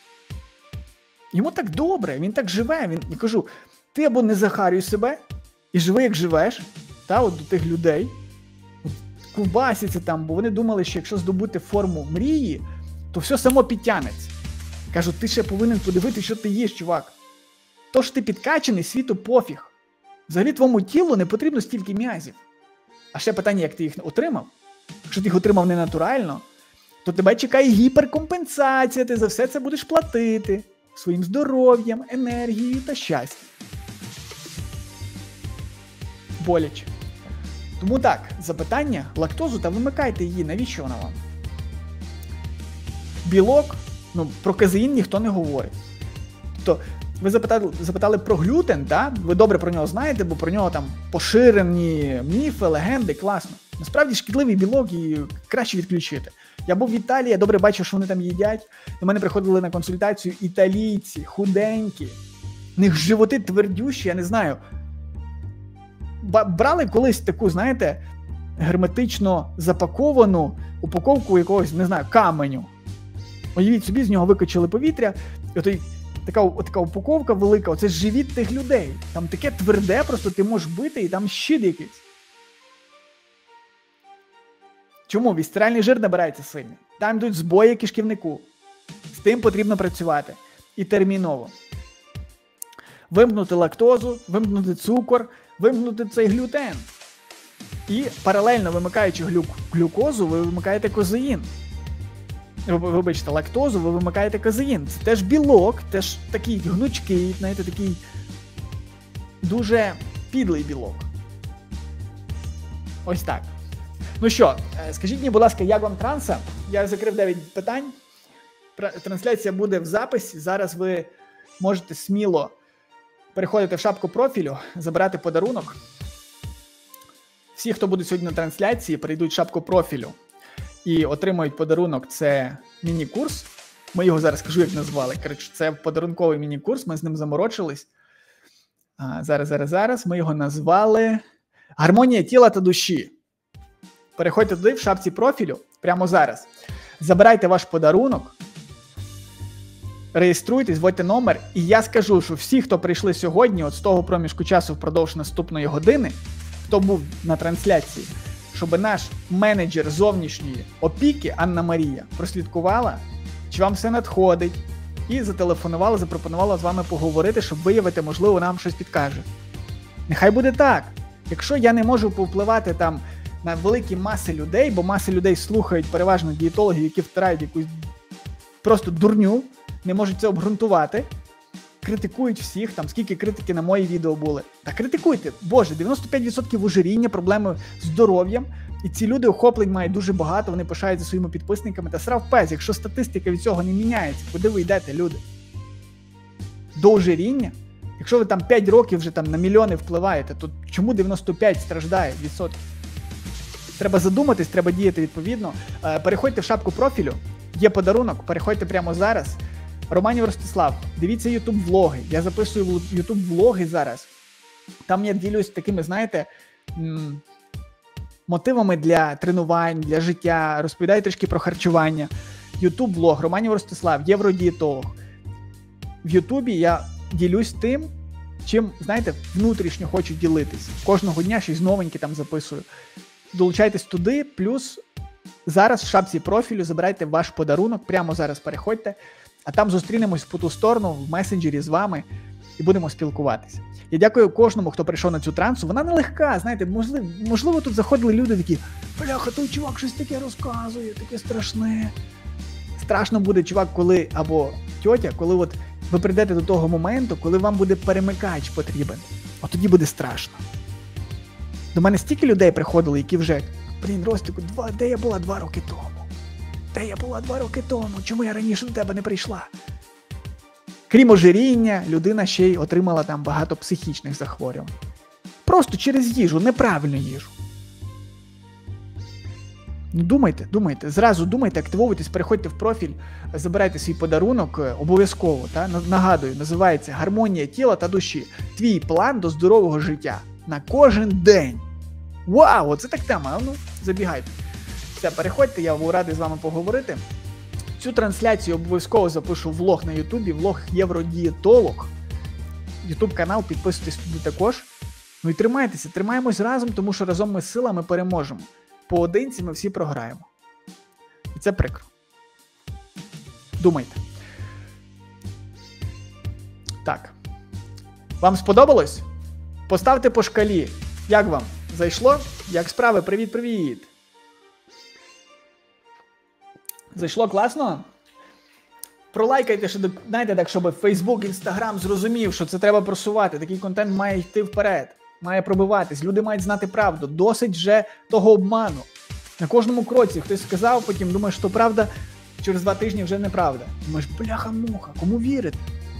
Йому так добре, він так живе. Він, я кажу, ти або не захарюй себе і живи, як живеш, та, от до тих людей, от, ковбасяться там, бо вони думали, що якщо здобути форму мрії, то все само підтягнеться. Кажу, ти ще повинен подивитися, що ти їш, чувак. То, що ти підкачаний, світу пофіг. Взагалі твоєму тілу не потрібно стільки м'язів. А ще питання, як ти їх отримав? Якщо ти їх отримав ненатурально, то тебе чекає гіперкомпенсація, ти за все це будеш платити. Своїм здоров'ям, енергією та щастям. Боляче. Тому так, запитання, лактозу та вимикайте її, навіщо вона вам? Білок, ну, про казеїн ніхто не говорить. Тобто, ви запитали, запитали про глютен, так? Ви добре про нього знаєте, бо про нього там поширені міфи, легенди, класно. Насправді шкідливий білок і краще відключити. Я був в Італії, я добре бачив, що вони там їдять. До мене приходили на консультацію італійці, худенькі. В них животи твердющі, я не знаю. Брали колись таку, знаєте, герметично запаковану упаковку якогось, не знаю, каменю. Уявіть собі, з нього викачали повітря, і отой, така, така упаковка велика, оце ж живіт тих людей. Там таке тверде, просто ти можеш бити, і там щит якийсь. Чому? Вісцеральний жир набирається сильний. Там йдуть збої кишківнику. З тим потрібно працювати. І терміново. Вимкнути лактозу, вимкнути цукор, вимкнути цей глютен. І паралельно вимикаючи глю... глюкозу, ви вимикаєте козеїн. Вибачте, лактозу, ви вимикаєте козеїн. Це теж білок, теж такий гнучкий, знаєте, такий дуже підлий білок. Ось так. Ну що, скажіть мені, будь ласка, як вам транса? Я закрив дев'ять питань. Трансляція буде в записі. Зараз ви можете сміло переходити в шапку профілю, забирати подарунок. Всі, хто буде сьогодні на трансляції, перейдуть в шапку профілю і отримають подарунок. Це міні-курс. Ми його зараз кажу, як назвали. Коротше, це подарунковий міні-курс, ми з ним заморочились. А, зараз, зараз, зараз. Ми його назвали «Гармонія тіла та душі». Переходьте туди, в шапці профілю, прямо зараз. Забирайте ваш подарунок, реєструйтесь, вводьте номер, і я скажу, що всі, хто прийшли сьогодні, от з того проміжку часу впродовж наступної години, хто був на трансляції, щоб наш менеджер зовнішньої опіки Анна Марія прослідкувала, чи вам все надходить, і зателефонувала, запропонувала з вами поговорити, щоб виявити, можливо, нам щось підкаже. Нехай буде так. Якщо я не можу повпливати там на великі маси людей, бо маси людей слухають переважно дієтологів, які втирають якусь просто дурню, не можуть це обґрунтувати, критикують всіх, там скільки критики на мої відео були. Та критикуйте, боже, дев'яносто п'ять відсотків ожиріння, проблеми з здоров'ям, і ці люди охоплень мають дуже багато, вони пишаються своїми підписниками, та срав пес, якщо статистика від цього не міняється, куди ви йдете, люди? До ожиріння? Якщо ви там п'ять років вже там на мільйони впливаєте, то чому дев'яносто п'ять страждає відсотків? Треба задуматись, треба діяти відповідно. Переходьте в шапку профілю, є подарунок, переходьте прямо зараз. Романів Ростислав, дивіться ютуб-влоги. Я записую ютуб-влоги зараз. Там я ділюсь такими, знаєте, мотивами для тренувань, для життя, розповідаю трішки про харчування. Ютуб-влог, Романів Ростислав, євродієтолог. В Ютубі я ділюсь тим, чим, знаєте, внутрішньо хочу ділитись. Кожного дня щось новеньке там записую. Долучайтесь туди, плюс зараз в шапці профілю забирайте ваш подарунок, прямо зараз переходьте, а там зустрінемось по ту сторону в месенджері з вами і будемо спілкуватися. Я дякую кожному, хто прийшов на цю трансу. Вона нелегка, знаєте, можливо, можливо тут заходили люди такі, бляха, той чувак щось таке розказує, таке страшне. Страшно буде, чувак, коли, або тьотя, коли от ви прийдете до того моменту, коли вам буде перемикач потрібен. От тоді буде страшно. До мене стільки людей приходили, які вже, блін, Ростику, два, де я була два роки тому? Де я була два роки тому? Чому я раніше до тебе не прийшла? Крім ожиріння, людина ще й отримала там багато психічних захворювань. Просто через їжу, неправильну їжу. Ну, думайте, думайте, зразу думайте, активовуйтесь, переходьте в профіль, забирайте свій подарунок, обов'язково, та? Нагадую, називається «Гармонія тіла та душі». Твій план до здорового життя на кожен день. Вау, це так тема, ну, забігайте. Все, переходьте, я був радий з вами поговорити. Цю трансляцію обов'язково запишу влог на Ютубі, влог Євродієтолог. Ютуб канал, підписуйтесь туди також. Ну і тримайтеся, тримаємось разом, тому що разом ми силами переможемо. Поодинці ми всі програємо. І це прикро. Думайте. Так. Вам сподобалось? Поставте по шкалі. Як вам? Зайшло? Як справи? Привіт-привіт! Зайшло класно? Пролайкайте, що, знаєте, так, щоб Facebook, Instagram зрозумів, що це треба просувати. Такий контент має йти вперед. Має пробиватись. Люди мають знати правду. Досить вже того обману. На кожному кроці хтось сказав, потім думаєш, що правда, через два тижні вже неправда. Думаєш, бляха-муха, кому вірити?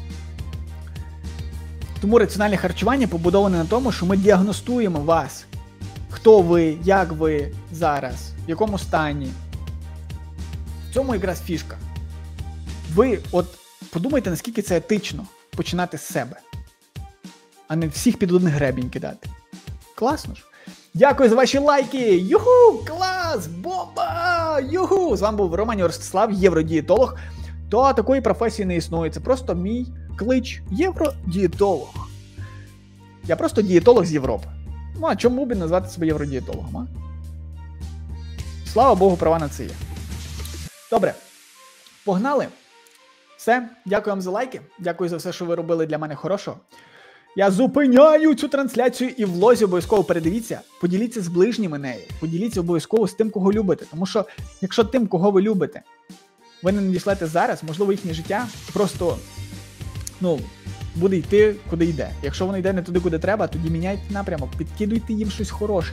Тому раціональне харчування побудоване на тому, що ми діагностуємо вас. Хто ви, як ви зараз, в якому стані. В цьому якраз фішка. Ви от подумайте, наскільки це етично починати з себе, а не всіх під один гребінь кидати. Класно ж. Дякую за ваші лайки! Юху! Клас! Бомба! Юху! З вами був Романів Ростислав, євродієтолог. То такої професії не існує. Це просто мій клич євродієтолог. Я просто дієтолог з Європи. Ну, а чому б назвати себе євродієтологом, а? Слава Богу, права на це є. Добре. Погнали. Все. Дякую вам за лайки. Дякую за все, що ви робили для мене хорошого. Я зупиняю цю трансляцію і в влозі обов'язково передивіться. Поділіться з ближніми нею. Поділіться обов'язково з тим, кого любите. Тому що, якщо тим, кого ви любите, ви не надішлете зараз, можливо, їхнє життя просто, ну, буде йти, куди йде. Якщо воно йде не туди, куди треба, тоді міняйте напрямок, підкидуйте їм щось хороше.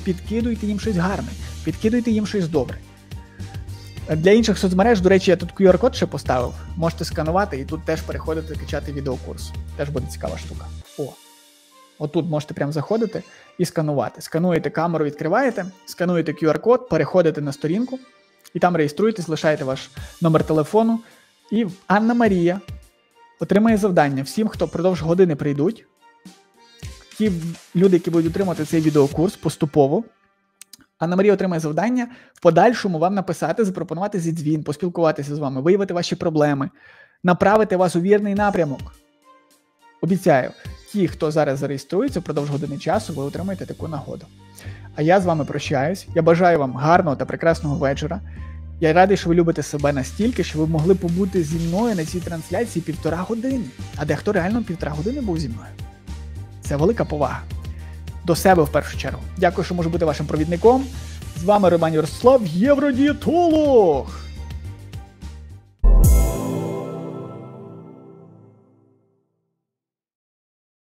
підкидуйте їм щось гарне, підкидуйте їм щось добре. Для інших соцмереж, до речі, я тут ку ар код ще поставив, можете сканувати і тут теж переходити, качати відеокурс. Теж буде цікава штука. О, отут можете прямо заходити і сканувати. Скануєте камеру, відкриваєте, скануєте ку ар код, переходите на сторінку і там реєструєтесь, лишаєте ваш номер телефону. І Анна Марія отримає завдання всім, хто впродовж години прийдуть. Ті люди, які будуть отримати цей відеокурс поступово, Анна Марія отримає завдання в подальшому вам написати, запропонувати зідзвін, поспілкуватися з вами, виявити ваші проблеми, направити вас у вірний напрямок. Обіцяю, ті, хто зараз зареєструється впродовж години часу, ви отримаєте таку нагоду. А я з вами прощаюсь. Я бажаю вам гарного та прекрасного вечора. Я радий, що ви любите себе настільки, що ви могли побути зі мною на цій трансляції півтора години. А дехто реально півтора години був зі мною. Це велика повага. До себе в першу чергу. Дякую, що можу бути вашим провідником. З вами Роман Ярослав, євродієтолог!